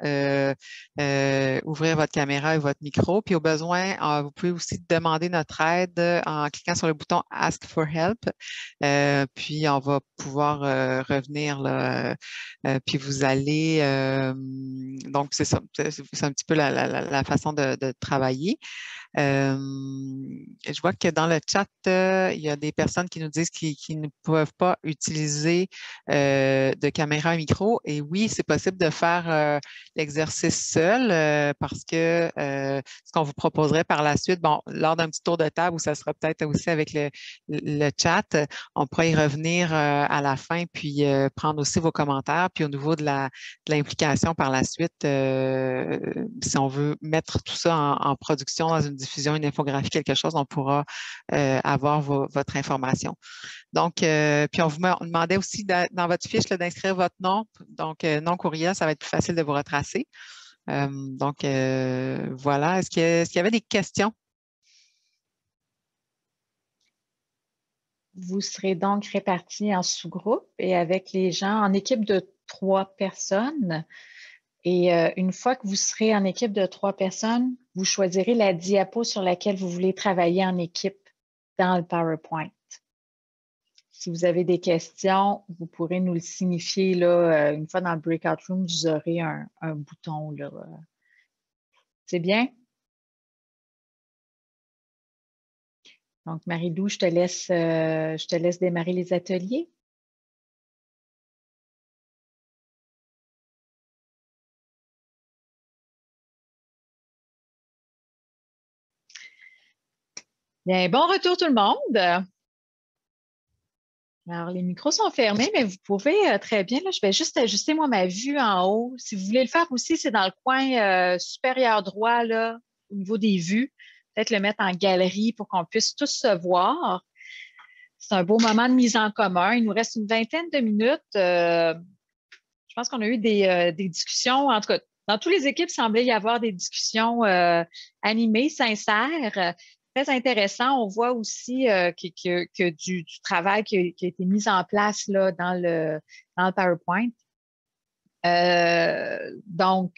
ouvrir votre caméra et votre micro. Puis au besoin, vous pouvez aussi demander notre aide en cliquant sur le bouton Ask for Help. Puis on va pouvoir revenir là, puis vous allez donc c'est ça, c'est un petit peu la façon de travailler. Je vois que dans le chat, il y a des personnes qui nous disent qu'ils ne peuvent pas utiliser de caméra et micro. Et oui, c'est possible de faire l'exercice seul parce que ce qu'on vous proposerait par la suite, bon, lors d'un petit tour de table où ça sera peut-être aussi avec le chat, on pourra y revenir à la fin puis prendre aussi vos commentaires. Puis au niveau de l'implication par la suite, si on veut mettre tout ça en production dans une diffusion, une infographie, quelque chose, on pourra avoir votre information. Donc, puis on vous demandait aussi dans votre fiche d'inscrire votre nom. Donc, nom courriel, ça va être plus facile de vous retracer. Donc, voilà. Est-ce qu'il y avait des questions? Vous serez donc répartis en sous-groupes et avec les gens en équipe de 3 personnes. Et une fois que vous serez en équipe de 3 personnes, vous choisirez la diapo sur laquelle vous voulez travailler en équipe dans le PowerPoint. Si vous avez des questions, vous pourrez nous le signifier là, une fois dans le breakout room, vous aurez un bouton là. C'est bien? Donc, Marie-Lou, je te laisse démarrer les ateliers. Bien, bon retour tout le monde. Alors, les micros sont fermés, mais vous pouvez très bien. Là, je vais juste ajuster, moi, ma vue en haut. Si vous voulez le faire aussi, c'est dans le coin supérieur droit, là, au niveau des vues. Peut-être le mettre en galerie pour qu'on puisse tous se voir. C'est un beau moment de mise en commun. Il nous reste une vingtaine de minutes. Je pense qu'on a eu des discussions. En tout cas, dans toutes les équipes, il semblait y avoir des discussions animées, sincères. Très intéressant. On voit aussi que du travail qui a été mis en place là, dans le PowerPoint. Donc,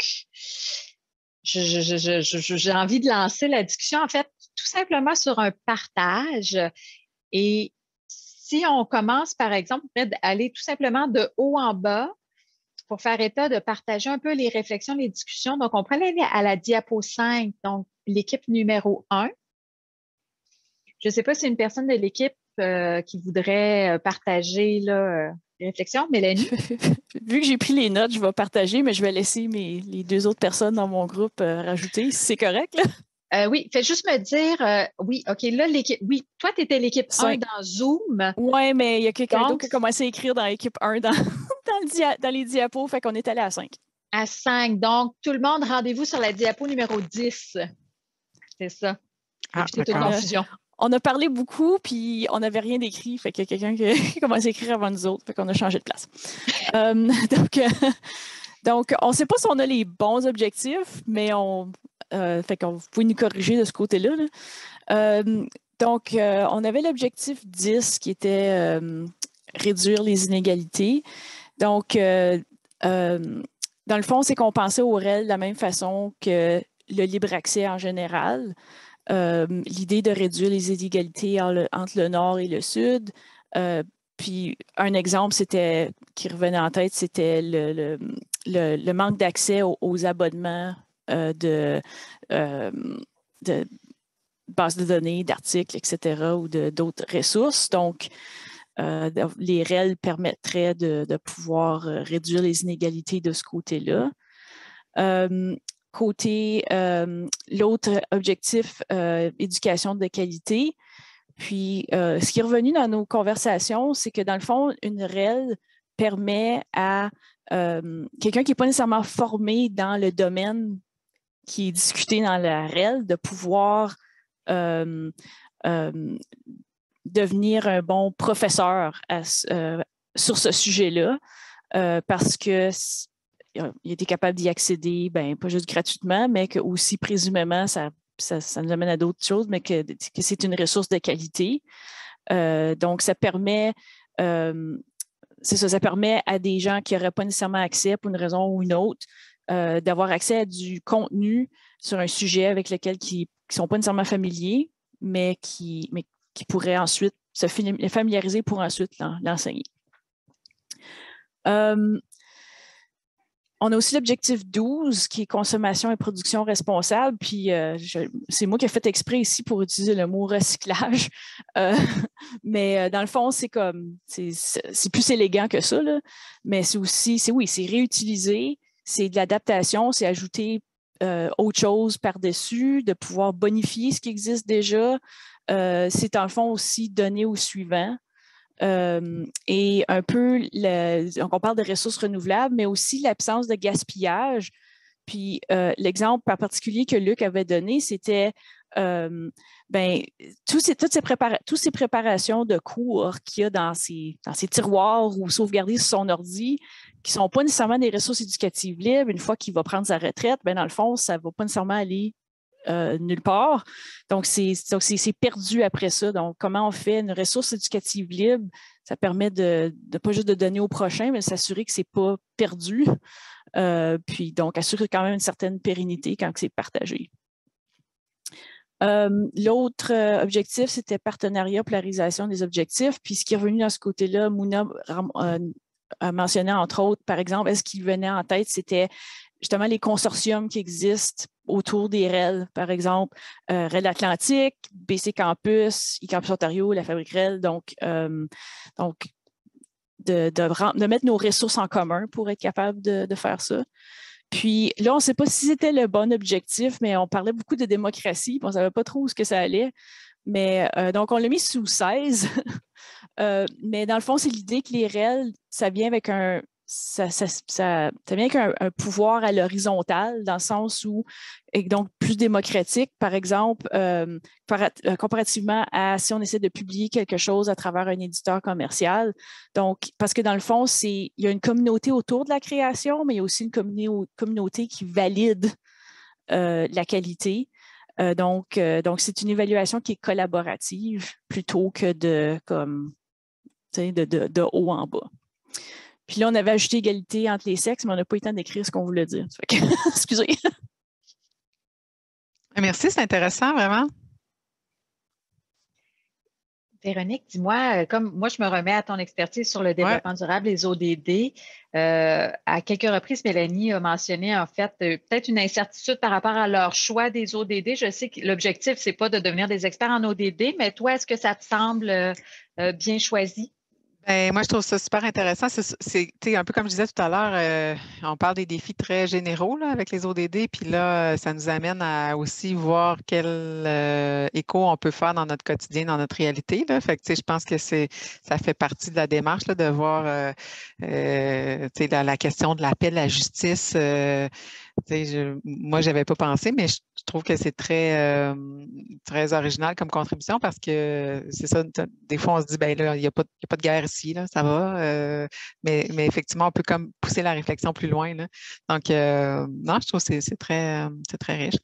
j'ai envie de lancer la discussion, en fait, tout simplement sur un partage. Et si on commence, par exemple, d'aller tout simplement de haut en bas pour faire état de partager un peu les réflexions, les discussions. Donc, on prend à la diapo 5, donc l'équipe numéro 1. Je ne sais pas si une personne de l'équipe qui voudrait partager là, les réflexions. Mélanie? Vu que j'ai pris les notes, je vais partager, mais je vais laisser les 2 autres personnes dans mon groupe rajouter, si c'est correct, là. Oui, fais juste me dire, oui, OK, là, l'équipe, oui, toi, tu étais l'équipe 1 dans Zoom. Oui, mais il y a quelqu'un d'autre qui a commencé à écrire dans l'équipe 1 dans les diapos, fait qu'on est allé à 5. À 5. Donc, tout le monde, rendez-vous sur la diapo numéro 10. C'est ça. Évitez toute confusion. On a parlé beaucoup, puis on n'avait rien d'écrit. Fait qu'il y a quelqu'un qui a commencé à écrire avant nous autres. Fait qu'on a changé de place. Donc, on ne sait pas si on a les bons objectifs, mais fait qu'on vous pouvez nous corriger de ce côté-là. Là. Donc, on avait l'objectif 10 qui était réduire les inégalités. Donc, dans le fond, c'est qu'on pensait au REL de la même façon que le libre accès en général. L'idée de réduire les inégalités entre le Nord et le Sud. Puis un exemple qui revenait en tête, c'était le manque d'accès aux abonnements de bases de données, d'articles, etc., ou d'autres ressources. Donc, les REL permettraient de pouvoir réduire les inégalités de ce côté-là. Côté l'autre objectif, éducation de qualité. Puis, ce qui est revenu dans nos conversations, c'est que dans le fond, une REL permet à quelqu'un qui n'est pas nécessairement formé dans le domaine qui est discuté dans la REL de pouvoir devenir un bon professeur sur ce sujet-là parce que il était capable d'y accéder, pas juste gratuitement, mais que aussi présumément, ça nous amène à d'autres choses, mais que c'est une ressource de qualité. Donc, ça permet, ça permet à des gens qui n'auraient pas nécessairement accès pour une raison ou une autre, d'avoir accès à du contenu sur un sujet avec lequel ils ne sont pas nécessairement familiers, mais qui pourraient ensuite se familiariser pour ensuite l'enseigner. On a aussi l'objectif 12, qui est consommation et production responsable. Puis, c'est moi qui ai fait exprès ici pour utiliser le mot recyclage. Mais dans le fond, c'est plus élégant que ça, là. Mais c'est aussi, c'est réutiliser, c'est de l'adaptation, c'est ajouter autre chose par-dessus, de pouvoir bonifier ce qui existe déjà. C'est dans le fond aussi donner au suivant. Et un peu, donc on parle de ressources renouvelables, mais aussi l'absence de gaspillage. Puis l'exemple en particulier que Luc avait donné, c'était toutes ces préparations de cours qu'il y a dans ses tiroirs ou sauvegardés sur son ordi, qui ne sont pas nécessairement des ressources éducatives libres. Une fois qu'il va prendre sa retraite, dans le fond, ça ne va pas nécessairement aller nulle part. Donc, c'est perdu après ça. Donc, comment on fait une ressource éducative libre? Ça permet de pas juste de donner au prochain, mais de s'assurer que ce n'est pas perdu. Puis, donc, assurer quand même une certaine pérennité quand c'est partagé. L'autre objectif, c'était partenariat, polarisation des objectifs. Puis, ce qui est revenu dans ce côté-là, Mouna a mentionné, entre autres, par exemple, ce qui venait en tête, c'était justement les consortiums qui existent autour des REL, par exemple, REL Atlantique, BC Campus, eCampus Ontario, la Fabrique REL. Donc de mettre nos ressources en commun pour être capable de faire ça. Puis là, on ne sait pas si c'était le bon objectif, mais on parlait beaucoup de démocratie, on ne savait pas trop où ce que ça allait. Mais donc, on l'a mis sous 16. Mais dans le fond, c'est l'idée que les REL, ça vient avec ça vient avec un pouvoir à l'horizontale, dans le sens où, et donc plus démocratique, par exemple, comparativement à si on essaie de publier quelque chose à travers un éditeur commercial. Donc, parce que dans le fond, il y a une communauté autour de la création, mais il y a aussi une communauté qui valide la qualité. Donc, c'est une évaluation qui est collaborative plutôt que de haut en bas. Puis là, on avait ajouté égalité entre les sexes, mais on n'a pas eu le temps d'écrire ce qu'on voulait dire. Excusez. Merci, c'est intéressant, vraiment. Véronique, dis-moi, comme moi, je me remets à ton expertise sur le développement durable, les ODD. À quelques reprises, Mélanie a mentionné, en fait, peut-être une incertitude par rapport à leur choix des ODD. Je sais que l'objectif, c'est pas de devenir des experts en ODD, mais toi, est-ce que ça te semble bien choisi? Ben, moi, je trouve ça super intéressant. C'est un peu comme je disais tout à l'heure, on parle des défis très généraux là, avec les ODD, puis là, ça nous amène à aussi voir quel écho on peut faire dans notre quotidien, dans notre réalité. Là. Fait que, je pense que ça fait partie de la démarche là, de voir la question de l'appel à la justice. Moi, je n'avais pas pensé, mais je trouve que c'est très, très original comme contribution parce que c'est ça, des fois, on se dit, ben là, il n'y a pas de guerre ici, là, ça va. Mais effectivement, on peut comme pousser la réflexion plus loin. Là. Donc, non, je trouve que c'est très riche.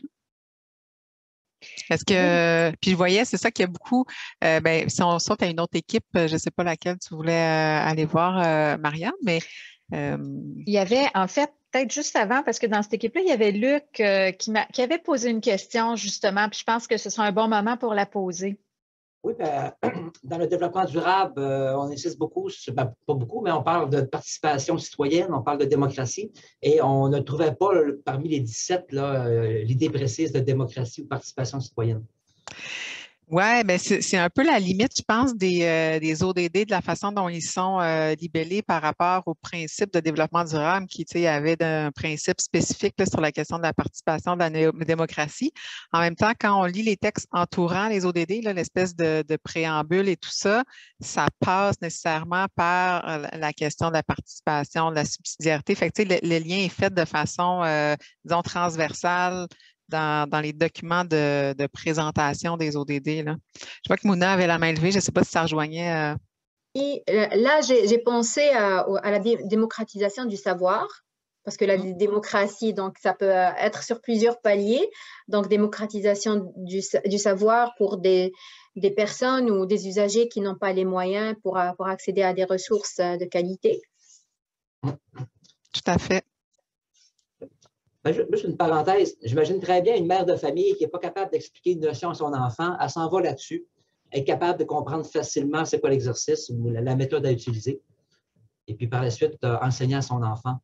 Est-ce que, puis je voyais, c'est ça qu'il y a beaucoup, si on saute à une autre équipe, je ne sais pas laquelle tu voulais aller voir, Marianne, mais... Il y avait, en fait, peut-être juste avant, parce que dans cette équipe-là, il y avait Luc qui avait posé une question, justement, puis je pense que ce sera un bon moment pour la poser. Oui, dans le développement durable, on insiste beaucoup, pas beaucoup, mais on parle de participation citoyenne, on parle de démocratie, et on ne trouvait pas parmi les 17 l'idée précise de démocratie ou participation citoyenne. Oui, mais c'est un peu la limite, je pense, des ODD, de la façon dont ils sont libellés par rapport au principe de développement durable qui, avait un principe spécifique là, sur la question de la participation de la démocratie. En même temps, quand on lit les textes entourant les ODD, l'espèce de préambule et tout ça, ça passe nécessairement par la question de la participation, de la subsidiarité. Fait que, le lien est fait de façon, disons, transversale dans les documents de présentation des ODD. Là. Je vois que Mouna avait la main levée. Je ne sais pas si ça rejoignait. Et là, j'ai pensé à la démocratisation du savoir, parce que la démocratie, donc, ça peut être sur plusieurs paliers. Donc, démocratisation du savoir pour des personnes ou des usagers qui n'ont pas les moyens pour accéder à des ressources de qualité. Tout à fait. Juste une parenthèse, j'imagine très bien une mère de famille qui n'est pas capable d'expliquer une notion à son enfant, elle s'en va là-dessus, être capable de comprendre facilement c'est quoi l'exercice ou la méthode à utiliser, et puis par la suite, enseigner à son enfant.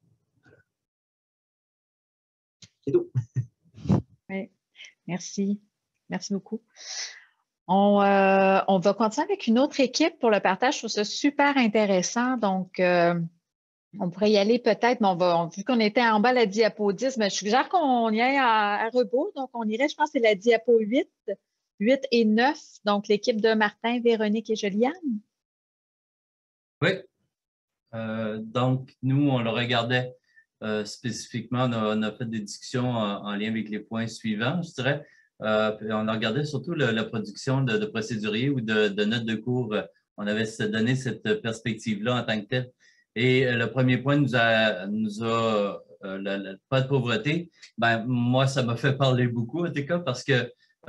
C'est tout. Oui, merci. Merci beaucoup. On va continuer avec une autre équipe pour le partage. Je trouve ça super intéressant. Donc, on pourrait y aller peut-être, mais vu qu'on était en bas à la diapo 10, mais je suggère qu'on y aille à rebours. Donc, on irait, je pense, c'est la diapo 8 et 9. Donc, l'équipe de Martin, Véronique et Juliane. Oui. Donc, nous, on le regardait spécifiquement. On a fait des discussions en lien avec les points suivants, je dirais. On a regardé surtout la production de procéduriers ou de notes de cours. On avait donné cette perspective-là en tant que telle. Et le premier point nous a pas de pauvreté. Ben, moi, ça m'a fait parler beaucoup, en tout cas, parce que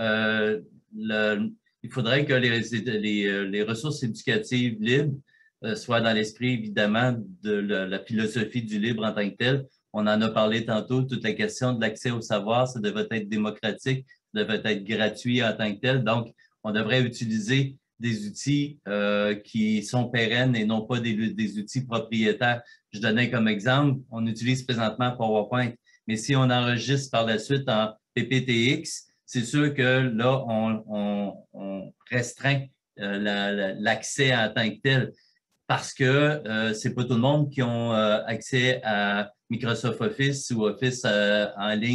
il faudrait que les ressources éducatives libres soient dans l'esprit, évidemment, de la philosophie du libre en tant que tel. On en a parlé tantôt, toute la question de l'accès au savoir, ça devrait être démocratique, ça devrait être gratuit en tant que tel. Donc, on devrait utiliser des outils qui sont pérennes et non pas des outils propriétaires. Je donnais comme exemple, on utilise présentement PowerPoint, mais si on enregistre par la suite en PPTX, c'est sûr que là, on restreint l'accès en tant que tel parce que c'est pas tout le monde qui a accès à Microsoft Office ou Office en ligne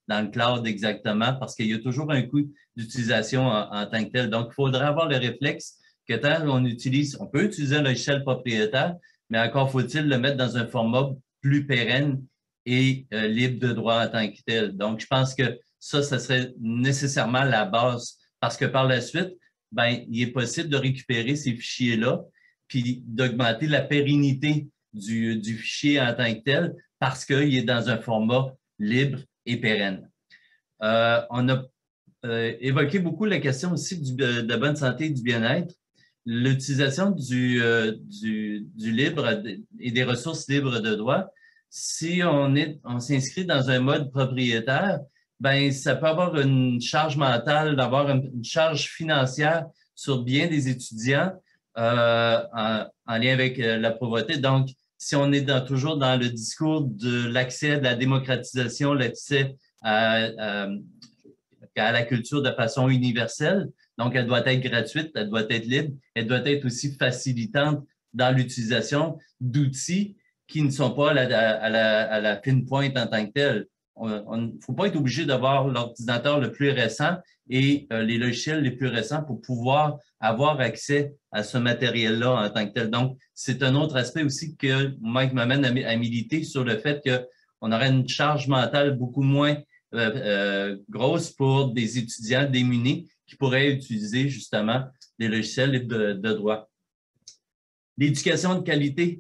dans le cloud exactement, parce qu'il y a toujours un coût d'utilisation en tant que tel. Donc, il faudrait avoir le réflexe que quand on peut utiliser un logiciel propriétaire, mais encore faut-il le mettre dans un format plus pérenne et libre de droit en tant que tel. Donc, je pense que ça serait nécessairement la base, parce que par la suite, ben, il est possible de récupérer ces fichiers-là, puis d'augmenter la pérennité du fichier en tant que tel, parce qu'il est dans un format libre et pérenne. On a évoqué beaucoup la question aussi de la bonne santé et du bien-être. L'utilisation du libre et des ressources libres de droit, si on s'inscrit dans un mode propriétaire, ben ça peut avoir une charge mentale, d'avoir une charge financière sur bien des étudiants en lien avec la pauvreté. Donc, si on est toujours dans le discours de l'accès, de la démocratisation, l'accès à la culture de façon universelle, donc elle doit être gratuite, elle doit être libre, elle doit être aussi facilitante dans l'utilisation d'outils qui ne sont pas à la fine pointe en tant que tel. Il ne faut pas être obligé d'avoir l'ordinateur le plus récent et les logiciels les plus récents pour pouvoir avoir accès à ce matériel-là en tant que tel. Donc, c'est un autre aspect aussi que Mike m'amène à militer sur le fait qu'on aurait une charge mentale beaucoup moins grosse pour des étudiants démunis qui pourraient utiliser justement des logiciels de droit. L'éducation de qualité,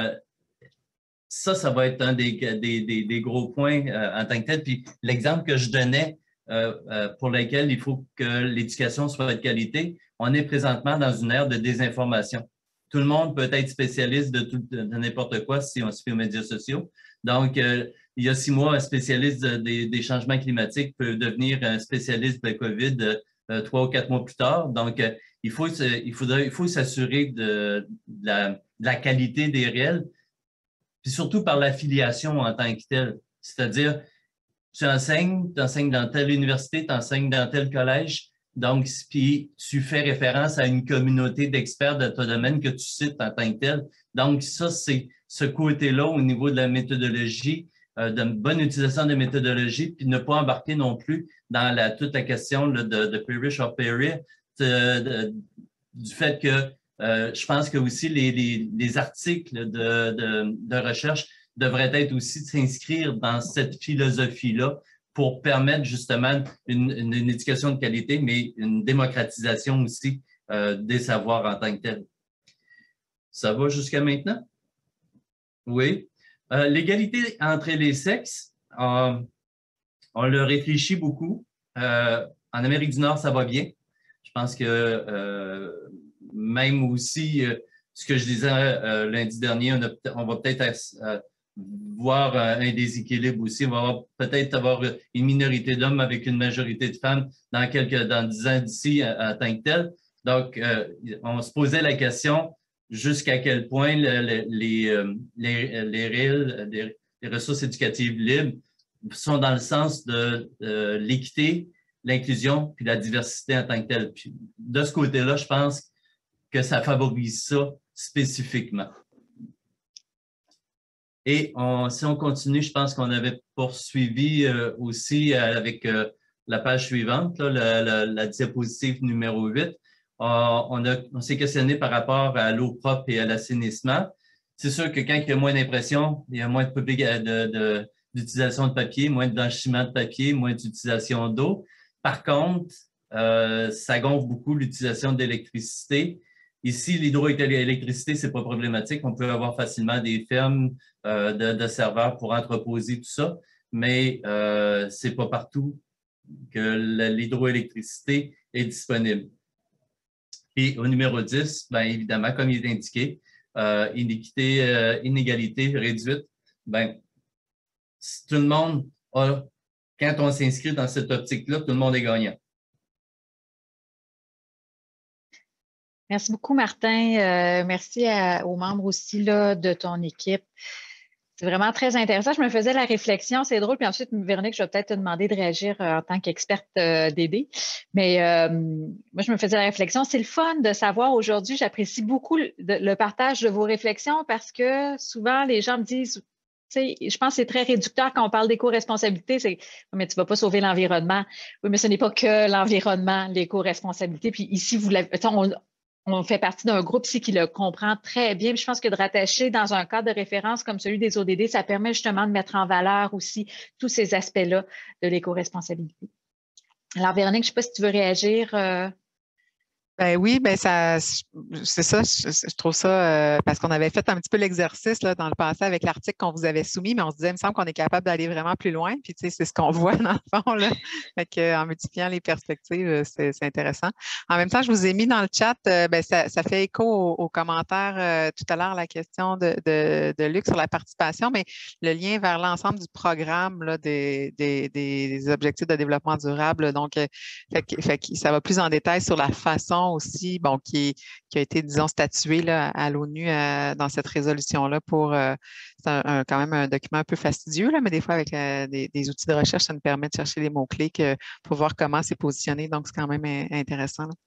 ça va être un des gros points en tant que tel. Puis l'exemple que je donnais pour lequel il faut que l'éducation soit de qualité, on est présentement dans une ère de désinformation. Tout le monde peut être spécialiste de n'importe quoi si on se fait aux médias sociaux. Donc, il y a 6 mois, un spécialiste des changements climatiques peut devenir un spécialiste de COVID 3 ou 4 mois plus tard. Donc, il faut s'assurer de la qualité des réels, puis surtout par l'affiliation en tant que telle. C'est-à-dire, tu enseignes dans telle université, tu enseignes dans tel collège, donc, puis tu fais référence à une communauté d'experts de ton domaine que tu cites en tant que tel. Donc, ça, c'est ce côté-là au niveau de la méthodologie, de bonne utilisation de méthodologie, puis ne pas embarquer non plus dans toute la question là, de peer-ish or peer du fait que je pense que aussi les articles de recherche devraient être aussi s'inscrire dans cette philosophie-là pour permettre justement une éducation de qualité, mais une démocratisation aussi des savoirs en tant que tel. Ça va jusqu'à maintenant? Oui. L'égalité entre les sexes, on le réfléchit beaucoup. En Amérique du Nord, ça va bien. Je pense que même aussi, ce que je disais lundi dernier, on va peut-être voir un déséquilibre aussi. On va peut-être avoir une minorité d'hommes avec une majorité de femmes dans 10 ans d'ici en tant que tel. Donc, on se posait la question jusqu'à quel point les ressources éducatives libres sont dans le sens de l'équité, l'inclusion puis la diversité en tant que telle. Puis, de ce côté-là, je pense que ça favorise ça spécifiquement. Et si on continue, je pense qu'on avait poursuivi aussi avec la page suivante, là, la diapositive numéro 8. On s'est questionné par rapport à l'eau propre et à l'assainissement. C'est sûr que quand il y a moins d'impression, il y a moins d'utilisation de papier, moins de blanchiment de papier, moins d'utilisation d'eau. Par contre, ça gonfle beaucoup l'utilisation d'électricité. Ici, l'hydroélectricité, c'est pas problématique. On peut avoir facilement des fermes de serveurs pour entreposer tout ça, mais c'est pas partout que l'hydroélectricité est disponible. Et au numéro 10, bien évidemment, comme il est indiqué, inégalité réduite, bien, tout le monde a, quand on s'inscrit dans cette optique-là, tout le monde est gagnant. Merci beaucoup, Martin. Merci aux membres aussi là, de ton équipe. C'est vraiment très intéressant. Je me faisais la réflexion, c'est drôle. Puis ensuite, Véronique, je vais peut-être te demander de réagir en tant qu'experte d'aider. Mais moi, je me faisais la réflexion. C'est le fun de savoir aujourd'hui. J'apprécie beaucoup le partage de vos réflexions parce que souvent, les gens me disent je pense que c'est très réducteur quand on parle d'éco-responsabilité. C'est mais tu ne vas pas sauver l'environnement. Oui, mais ce n'est pas que l'environnement, l'éco-responsabilité. Puis ici, on fait partie d'un groupe ici qui le comprend très bien. Puis je pense que de rattacher dans un cadre de référence comme celui des ODD, ça permet justement de mettre en valeur aussi tous ces aspects-là de l'éco-responsabilité. Alors, Véronique, je ne sais pas si tu veux réagir. Ben oui, c'est ça, je trouve ça, parce qu'on avait fait un petit peu l'exercice là, dans le passé avec l'article qu'on vous avait soumis, mais on se disait, il me semble qu'on est capable d'aller vraiment plus loin, puis tu sais, c'est ce qu'on voit dans le fond, là. Fait qu'en multipliant les perspectives, c'est intéressant. En même temps, je vous ai mis dans le chat, ça fait écho aux commentaires tout à l'heure, la question de Luc sur la participation, mais le lien vers l'ensemble du programme là, des objectifs de développement durable, donc ça va plus en détail sur la façon aussi, bon, qui a été, disons, statué là, à l'ONU dans cette résolution-là pour, c'est quand même un document un peu fastidieux, là, mais des fois, avec des outils de recherche, ça nous permet de chercher les mots-clés pour voir comment c'est positionné. Donc, c'est quand même intéressant. Là.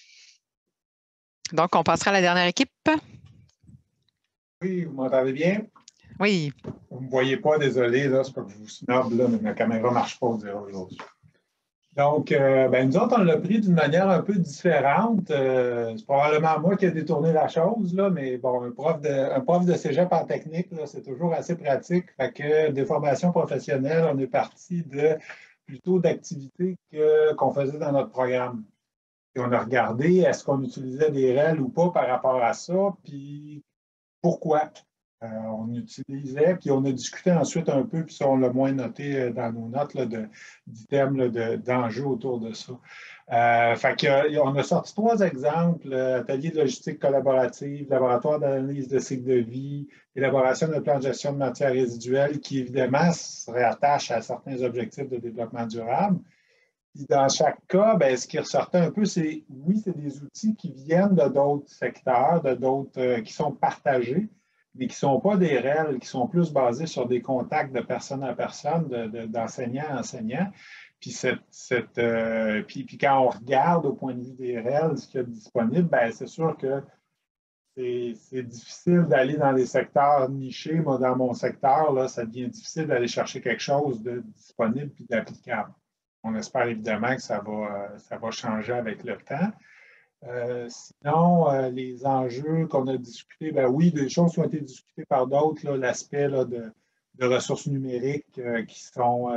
Donc, on passera à la dernière équipe. Oui, vous m'entendez bien? Oui. Vous ne me voyez pas, désolé, là, c'est pas que je vous snob, là, mais ma caméra ne marche pas, on dirait aujourd'hui. Donc, nous autres, on l'a pris d'une manière un peu différente. C'est probablement moi qui ai détourné la chose, là, mais bon, un prof de cégep en technique, c'est toujours assez pratique. Fait que des formations professionnelles, on est parti plutôt d'activités qu'on faisait dans notre programme. Et on a regardé est-ce qu'on utilisait des REL ou pas par rapport à ça, puis pourquoi. On utilisait, puis on a discuté ensuite un peu, puis ça, on l'a moins noté dans nos notes d'items d'enjeux autour de ça. On a sorti 3 exemples, atelier de logistique collaborative, laboratoire d'analyse de cycle de vie, élaboration de plan de gestion de matières résiduelles, qui évidemment se rattachent à certains objectifs de développement durable. Puis dans chaque cas, ce qui ressortait un peu, c'est des outils qui viennent de d'autres secteurs, de d'autres qui sont partagés, mais qui ne sont pas des REL, qui sont plus basés sur des contacts de personne à personne, d'enseignant à enseignant. Puis, puis quand on regarde au point de vue des REL ce qu'il y a de disponible, c'est sûr que c'est difficile d'aller dans des secteurs nichés. Moi, dans mon secteur, là, ça devient difficile d'aller chercher quelque chose de disponible et d'applicable. On espère évidemment que ça va changer avec le temps. Sinon, les enjeux qu'on a discutés, oui, des choses qui ont été discutées par d'autres, l'aspect de ressources numériques qui sont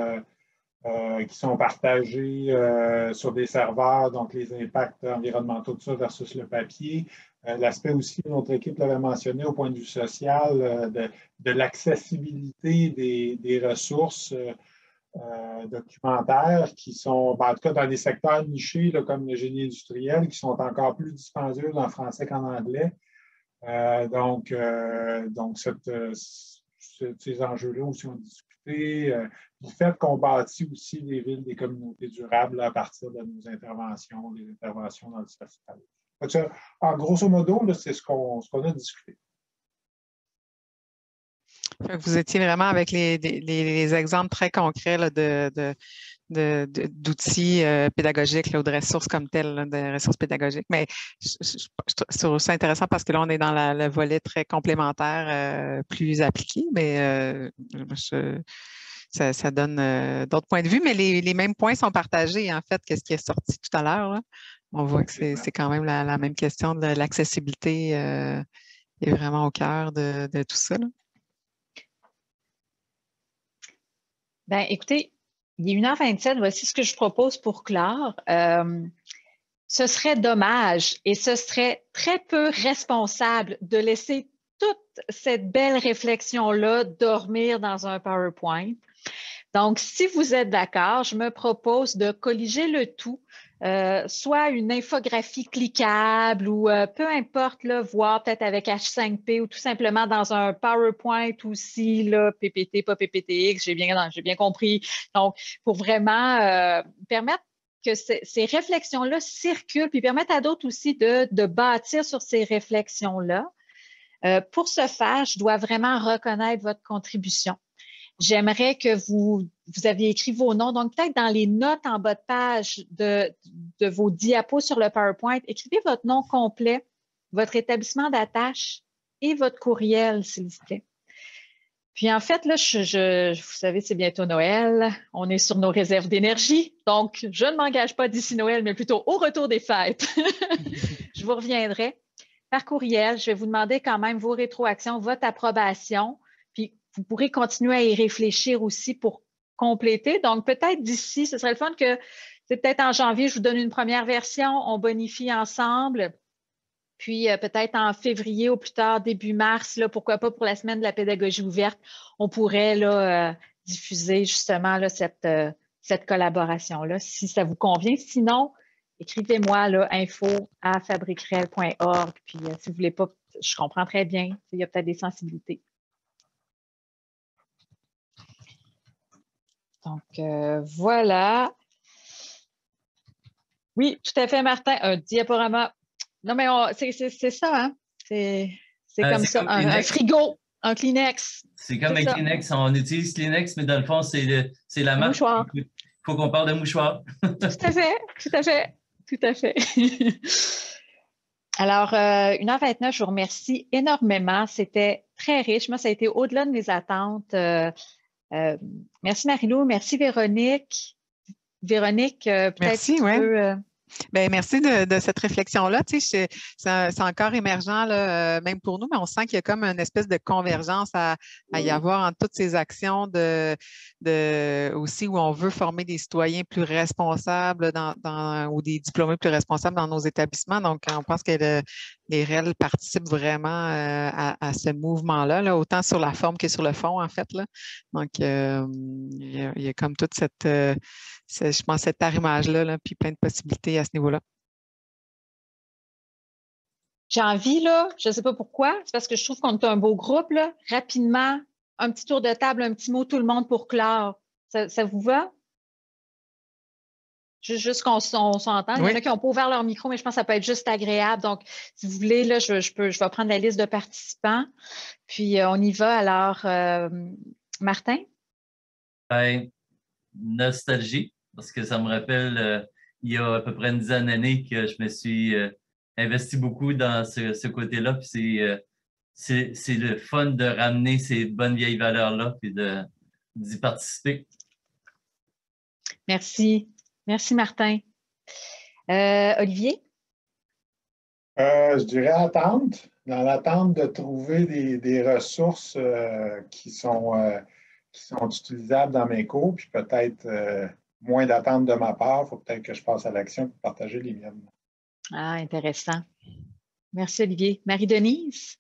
partagées sur des serveurs, donc les impacts environnementaux de ça versus le papier. L'aspect aussi, notre équipe l'avait mentionné au point de vue social, de l'accessibilité des ressources documentaires qui sont, en tout cas dans des secteurs nichés là, comme le génie industriel, qui sont encore plus dispendieux en français qu'en anglais. Donc ces enjeux-là aussi ont discuté. Du fait qu'on bâtit aussi des villes, des communautés durables là, à partir de nos interventions, des interventions dans le social. En grosso modo, c'est ce qu'on a discuté. Vous étiez vraiment avec les exemples très concrets là, d'outils pédagogiques là, ou de ressources comme telles, là, de ressources pédagogiques. Mais je trouve ça intéressant parce que là, on est dans le volet très complémentaire, plus appliqué, mais ça donne d'autres points de vue. Mais les mêmes points sont partagés, en fait, qu'est-ce qui est sorti tout à l'heure. On voit que c'est quand même la même question de l'accessibilité est vraiment au cœur de tout ça. Là. Écoutez, il est 1h27, voici ce que je propose pour clore. Ce serait dommage et ce serait très peu responsable de laisser toute cette belle réflexion-là dormir dans un PowerPoint. Donc, si vous êtes d'accord, je me propose de colliger le tout, soit une infographie cliquable ou peu importe, là, voir peut-être avec H5P ou tout simplement dans un PowerPoint aussi, là, PPT, pas PPTX, j'ai bien compris. Donc, pour vraiment permettre que ces réflexions-là circulent, puis permettre à d'autres aussi de bâtir sur ces réflexions-là. Pour ce faire, je dois vraiment reconnaître votre contribution. J'aimerais que vous aviez écrit vos noms. Donc, peut-être dans les notes en bas de page de vos diapos sur le PowerPoint, écrivez votre nom complet, votre établissement d'attache et votre courriel, s'il vous plaît. Puis en fait, là, vous savez, c'est bientôt Noël. On est sur nos réserves d'énergie. Donc, je ne m'engage pas d'ici Noël, mais plutôt au retour des fêtes. Je vous reviendrai par courriel. Je vais vous demander quand même vos rétroactions, votre approbation. Puis, vous pourrez continuer à y réfléchir aussi pour compléter. Donc, peut-être d'ici, ce serait le fun que, c'est peut-être en janvier, je vous donne une première version. On bonifie ensemble. Puis peut-être en février ou plus tard, début mars, là, pourquoi pas pour la semaine de la pédagogie ouverte, on pourrait là, diffuser justement là, cette collaboration-là, si ça vous convient. Sinon, écrivez-moi là, info@fabriquerel.org. Puis si vous voulez pas, je comprends très bien, il y a peut-être des sensibilités. Donc, voilà. Oui, tout à fait, Martin. Un diaporama. Non, mais c'est ça, hein? C'est comme ça. Un frigo, un Kleenex. C'est comme un Kleenex. On utilise Kleenex, mais dans le fond, c'est la marque. Mouchoir. Il faut qu'on parle de mouchoir. Tout à fait, tout à fait, tout à fait. Alors, 1h29, je vous remercie énormément. C'était très riche. Moi, ça a été au-delà de mes attentes. Merci Marie-Lou, merci Véronique. Véronique, peut-être tu peux... Bien, merci de cette réflexion-là. Tu sais, c'est encore émergent, là, même pour nous, mais on sent qu'il y a comme une espèce de convergence à y avoir entre toutes ces actions aussi où on veut former des citoyens plus responsables ou des diplômés plus responsables dans nos établissements. Donc, on pense que les REL participent vraiment à ce mouvement-là, là, autant sur la forme que sur le fond, en fait. Là. Donc, il y a comme toute je pense, cet arrimage-là, là, puis plein de possibilités à ce niveau-là. J'ai envie, là, je ne sais pas pourquoi, c'est parce que je trouve qu'on est un beau groupe, là. Rapidement, un petit tour de table, un petit mot, tout le monde pour clore. Ça vous va? Juste qu'on s'entende. Oui. Il y en a qui n'ont pas ouvert leur micro, mais je pense que ça peut être juste agréable. Donc, si vous voulez, là, je vais prendre la liste de participants. Puis, on y va. Alors, Martin? Ben, nostalgie, parce que ça me rappelle, il y a à peu près une dizaine d'années que je me suis investi beaucoup dans ce côté-là. Puis c'est le fun de ramener ces bonnes vieilles valeurs-là puis d'y participer. Merci. Merci, Martin. Olivier? Je dirais attente. Dans l'attente de trouver des ressources qui sont utilisables dans mes cours, puis peut-être moins d'attente de ma part. Il faut peut-être que je passe à l'action pour partager les miennes. Ah, intéressant. Merci, Olivier. Marie-Denise?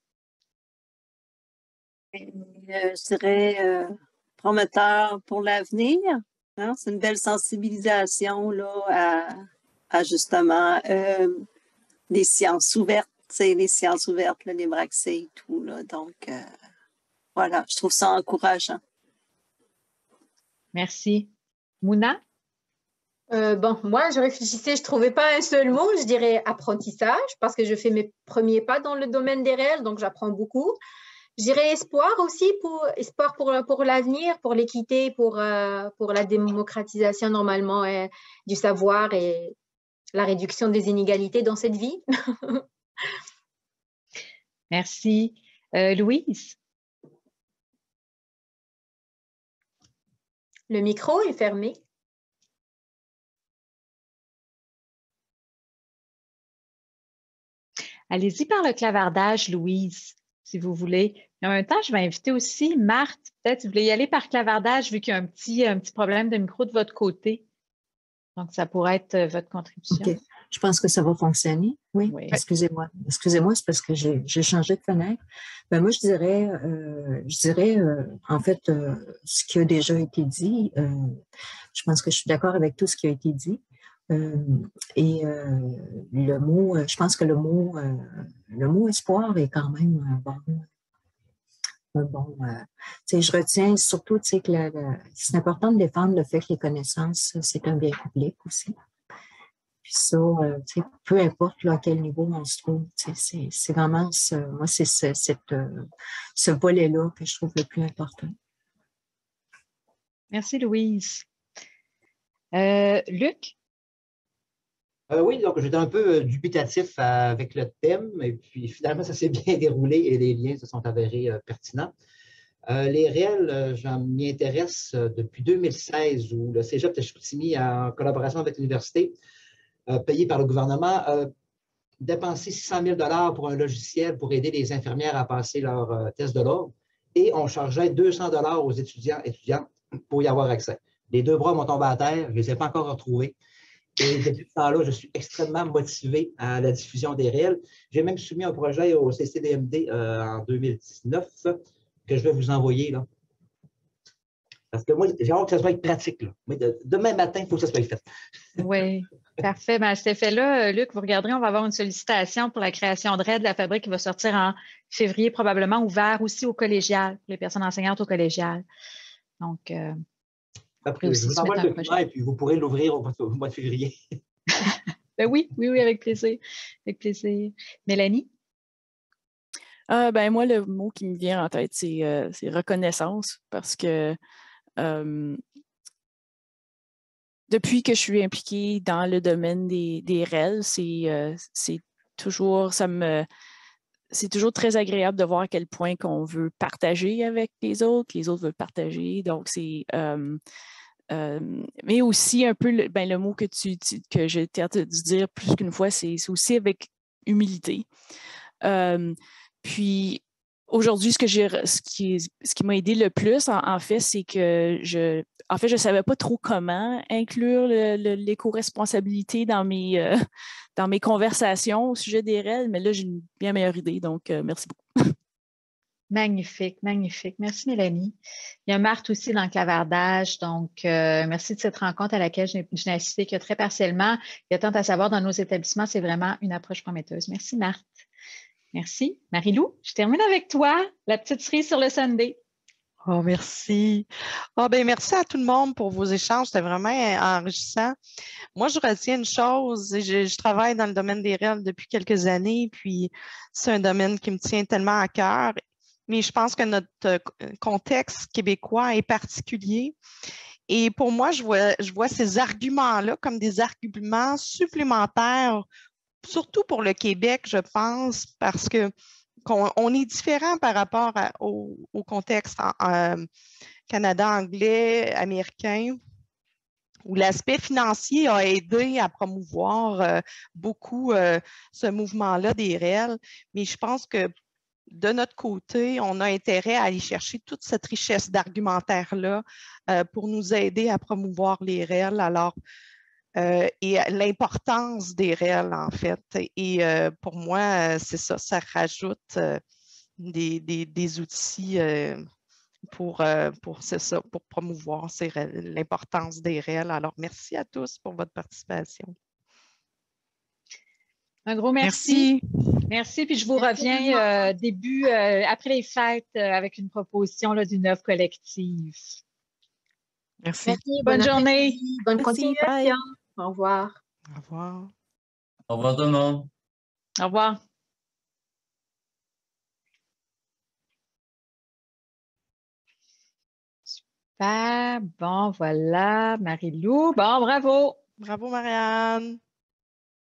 Je dirais prometteur pour l'avenir. Hein? C'est une belle sensibilisation là, à justement les sciences ouvertes, les sciences ouvertes, le libre accès et tout. Là. Donc, voilà, je trouve ça encourageant. Merci. Mouna? Bon, moi, je réfléchissais, je ne trouvais pas un seul mot, je dirais apprentissage, parce que je fais mes premiers pas dans le domaine des réels, donc j'apprends beaucoup. Je dirais espoir aussi, espoir pour l'avenir, pour l'équité, pour la démocratisation normalement du savoir et la réduction des inégalités dans cette vie. Merci. Louise? Le micro est fermé. Allez-y par le clavardage, Louise, si vous voulez. En même temps, je vais inviter aussi Marthe. Peut-être que vous voulez y aller par clavardage vu qu'il y a un petit problème de micro de votre côté. Donc, ça pourrait être votre contribution. OK. Je pense que ça va fonctionner. Oui. Excusez-moi. Excusez-moi, c'est parce que j'ai changé de fenêtre. Ben, moi, je dirais en fait, ce qui a déjà été dit. Je pense que je suis d'accord avec tout ce qui a été dit. Le mot, je pense que le mot espoir est quand même bon. Je retiens surtout que c'est important de défendre le fait que les connaissances, c'est un bien public aussi. Puis ça, peu importe là, à quel niveau on se trouve, c'est vraiment moi, c'est ce volet-là que je trouve le plus important. Merci, Louise. Luc? Oui, donc j'étais un peu dubitatif avec le thème, et puis finalement, ça s'est bien déroulé et les liens se sont avérés pertinents. Les réels, je m'y intéresse depuis 2016, où le Cégep de Chicoutimi, en collaboration avec l'université, payé par le gouvernement, a dépensé 600 000 $ pour un logiciel pour aider les infirmières à passer leur test de l'ordre. Et on chargeait 200 $ aux étudiantes pour y avoir accès. Les deux bras m'ont tombé à terre, je ne les ai pas encore retrouvés. Et depuis ce temps-là, je suis extrêmement motivé à la diffusion des réels. J'ai même soumis un projet au CCDMD en 2019 que je vais vous envoyer, là. Parce que moi, j'ai hâte que ça soit pratique, là. Mais demain matin, il faut que ça soit fait. Oui, parfait. Ben, à cet effet-là, Luc, vous regarderez, on va avoir une sollicitation pour la création de RAID de la fabrique qui va sortir en février, probablement ouvert aussi au collégial, pour les personnes enseignantes au collégial. Donc, après, je vous envoie le document et puis vous pourrez l'ouvrir au mois de février. Ben oui, avec plaisir. Avec plaisir. Mélanie? Ben moi, le mot qui me vient en tête, c'est reconnaissance, parce que depuis que je suis impliquée dans le domaine des REL, c'est toujours très agréable de voir à quel point qu'on veut partager avec les autres veulent partager. Donc, c'est mais aussi un peu le mot que j'ai dû dire plus qu'une fois, c'est aussi avec humilité. Puis aujourd'hui, ce qui m'a aidé le plus, en fait, c'est que je savais pas trop comment inclure l'éco-responsabilité dans mes conversations au sujet des REL, mais là, j'ai une bien meilleure idée, donc merci beaucoup. Magnifique, magnifique. Merci, Mélanie. Il y a Marthe aussi dans le clavardage. Donc, merci de cette rencontre à laquelle je n'ai assisté que très partiellement. Il y a tant à savoir dans nos établissements. C'est vraiment une approche prometteuse. Merci, Marthe. Merci. Marie-Lou, je termine avec toi. La petite cerise sur le Sunday. Oh, merci. Oh, ben, merci à tout le monde pour vos échanges. C'était vraiment enrichissant. Moi, je retiens une chose. Je travaille dans le domaine des REL depuis quelques années, puis c'est un domaine qui me tient tellement à cœur. Mais je pense que notre contexte québécois est particulier. Et pour moi, je vois ces arguments-là comme des arguments supplémentaires, surtout pour le Québec, je pense, parce qu'on est différent par rapport au contexte Canada anglais, américain, où l'aspect financier a aidé à promouvoir beaucoup ce mouvement-là des REL. Mais je pense que de notre côté, on a intérêt à aller chercher toute cette richesse d'argumentaire-là pour nous aider à promouvoir les REL. Alors, et l'importance des REL, en fait. Et pour moi, c'est ça, ça rajoute des outils pour promouvoir l'importance des REL. Alors, merci à tous pour votre participation. Un gros merci. Merci, puis je vous reviens après les fêtes avec une proposition là, d'une œuvre collective. Merci. Bonne journée. Bonne continuation. Au revoir. Au revoir. Au revoir tout le monde. Au revoir. Super. Bon, voilà. Marie-Lou. Bon, bravo. Bravo, Marianne.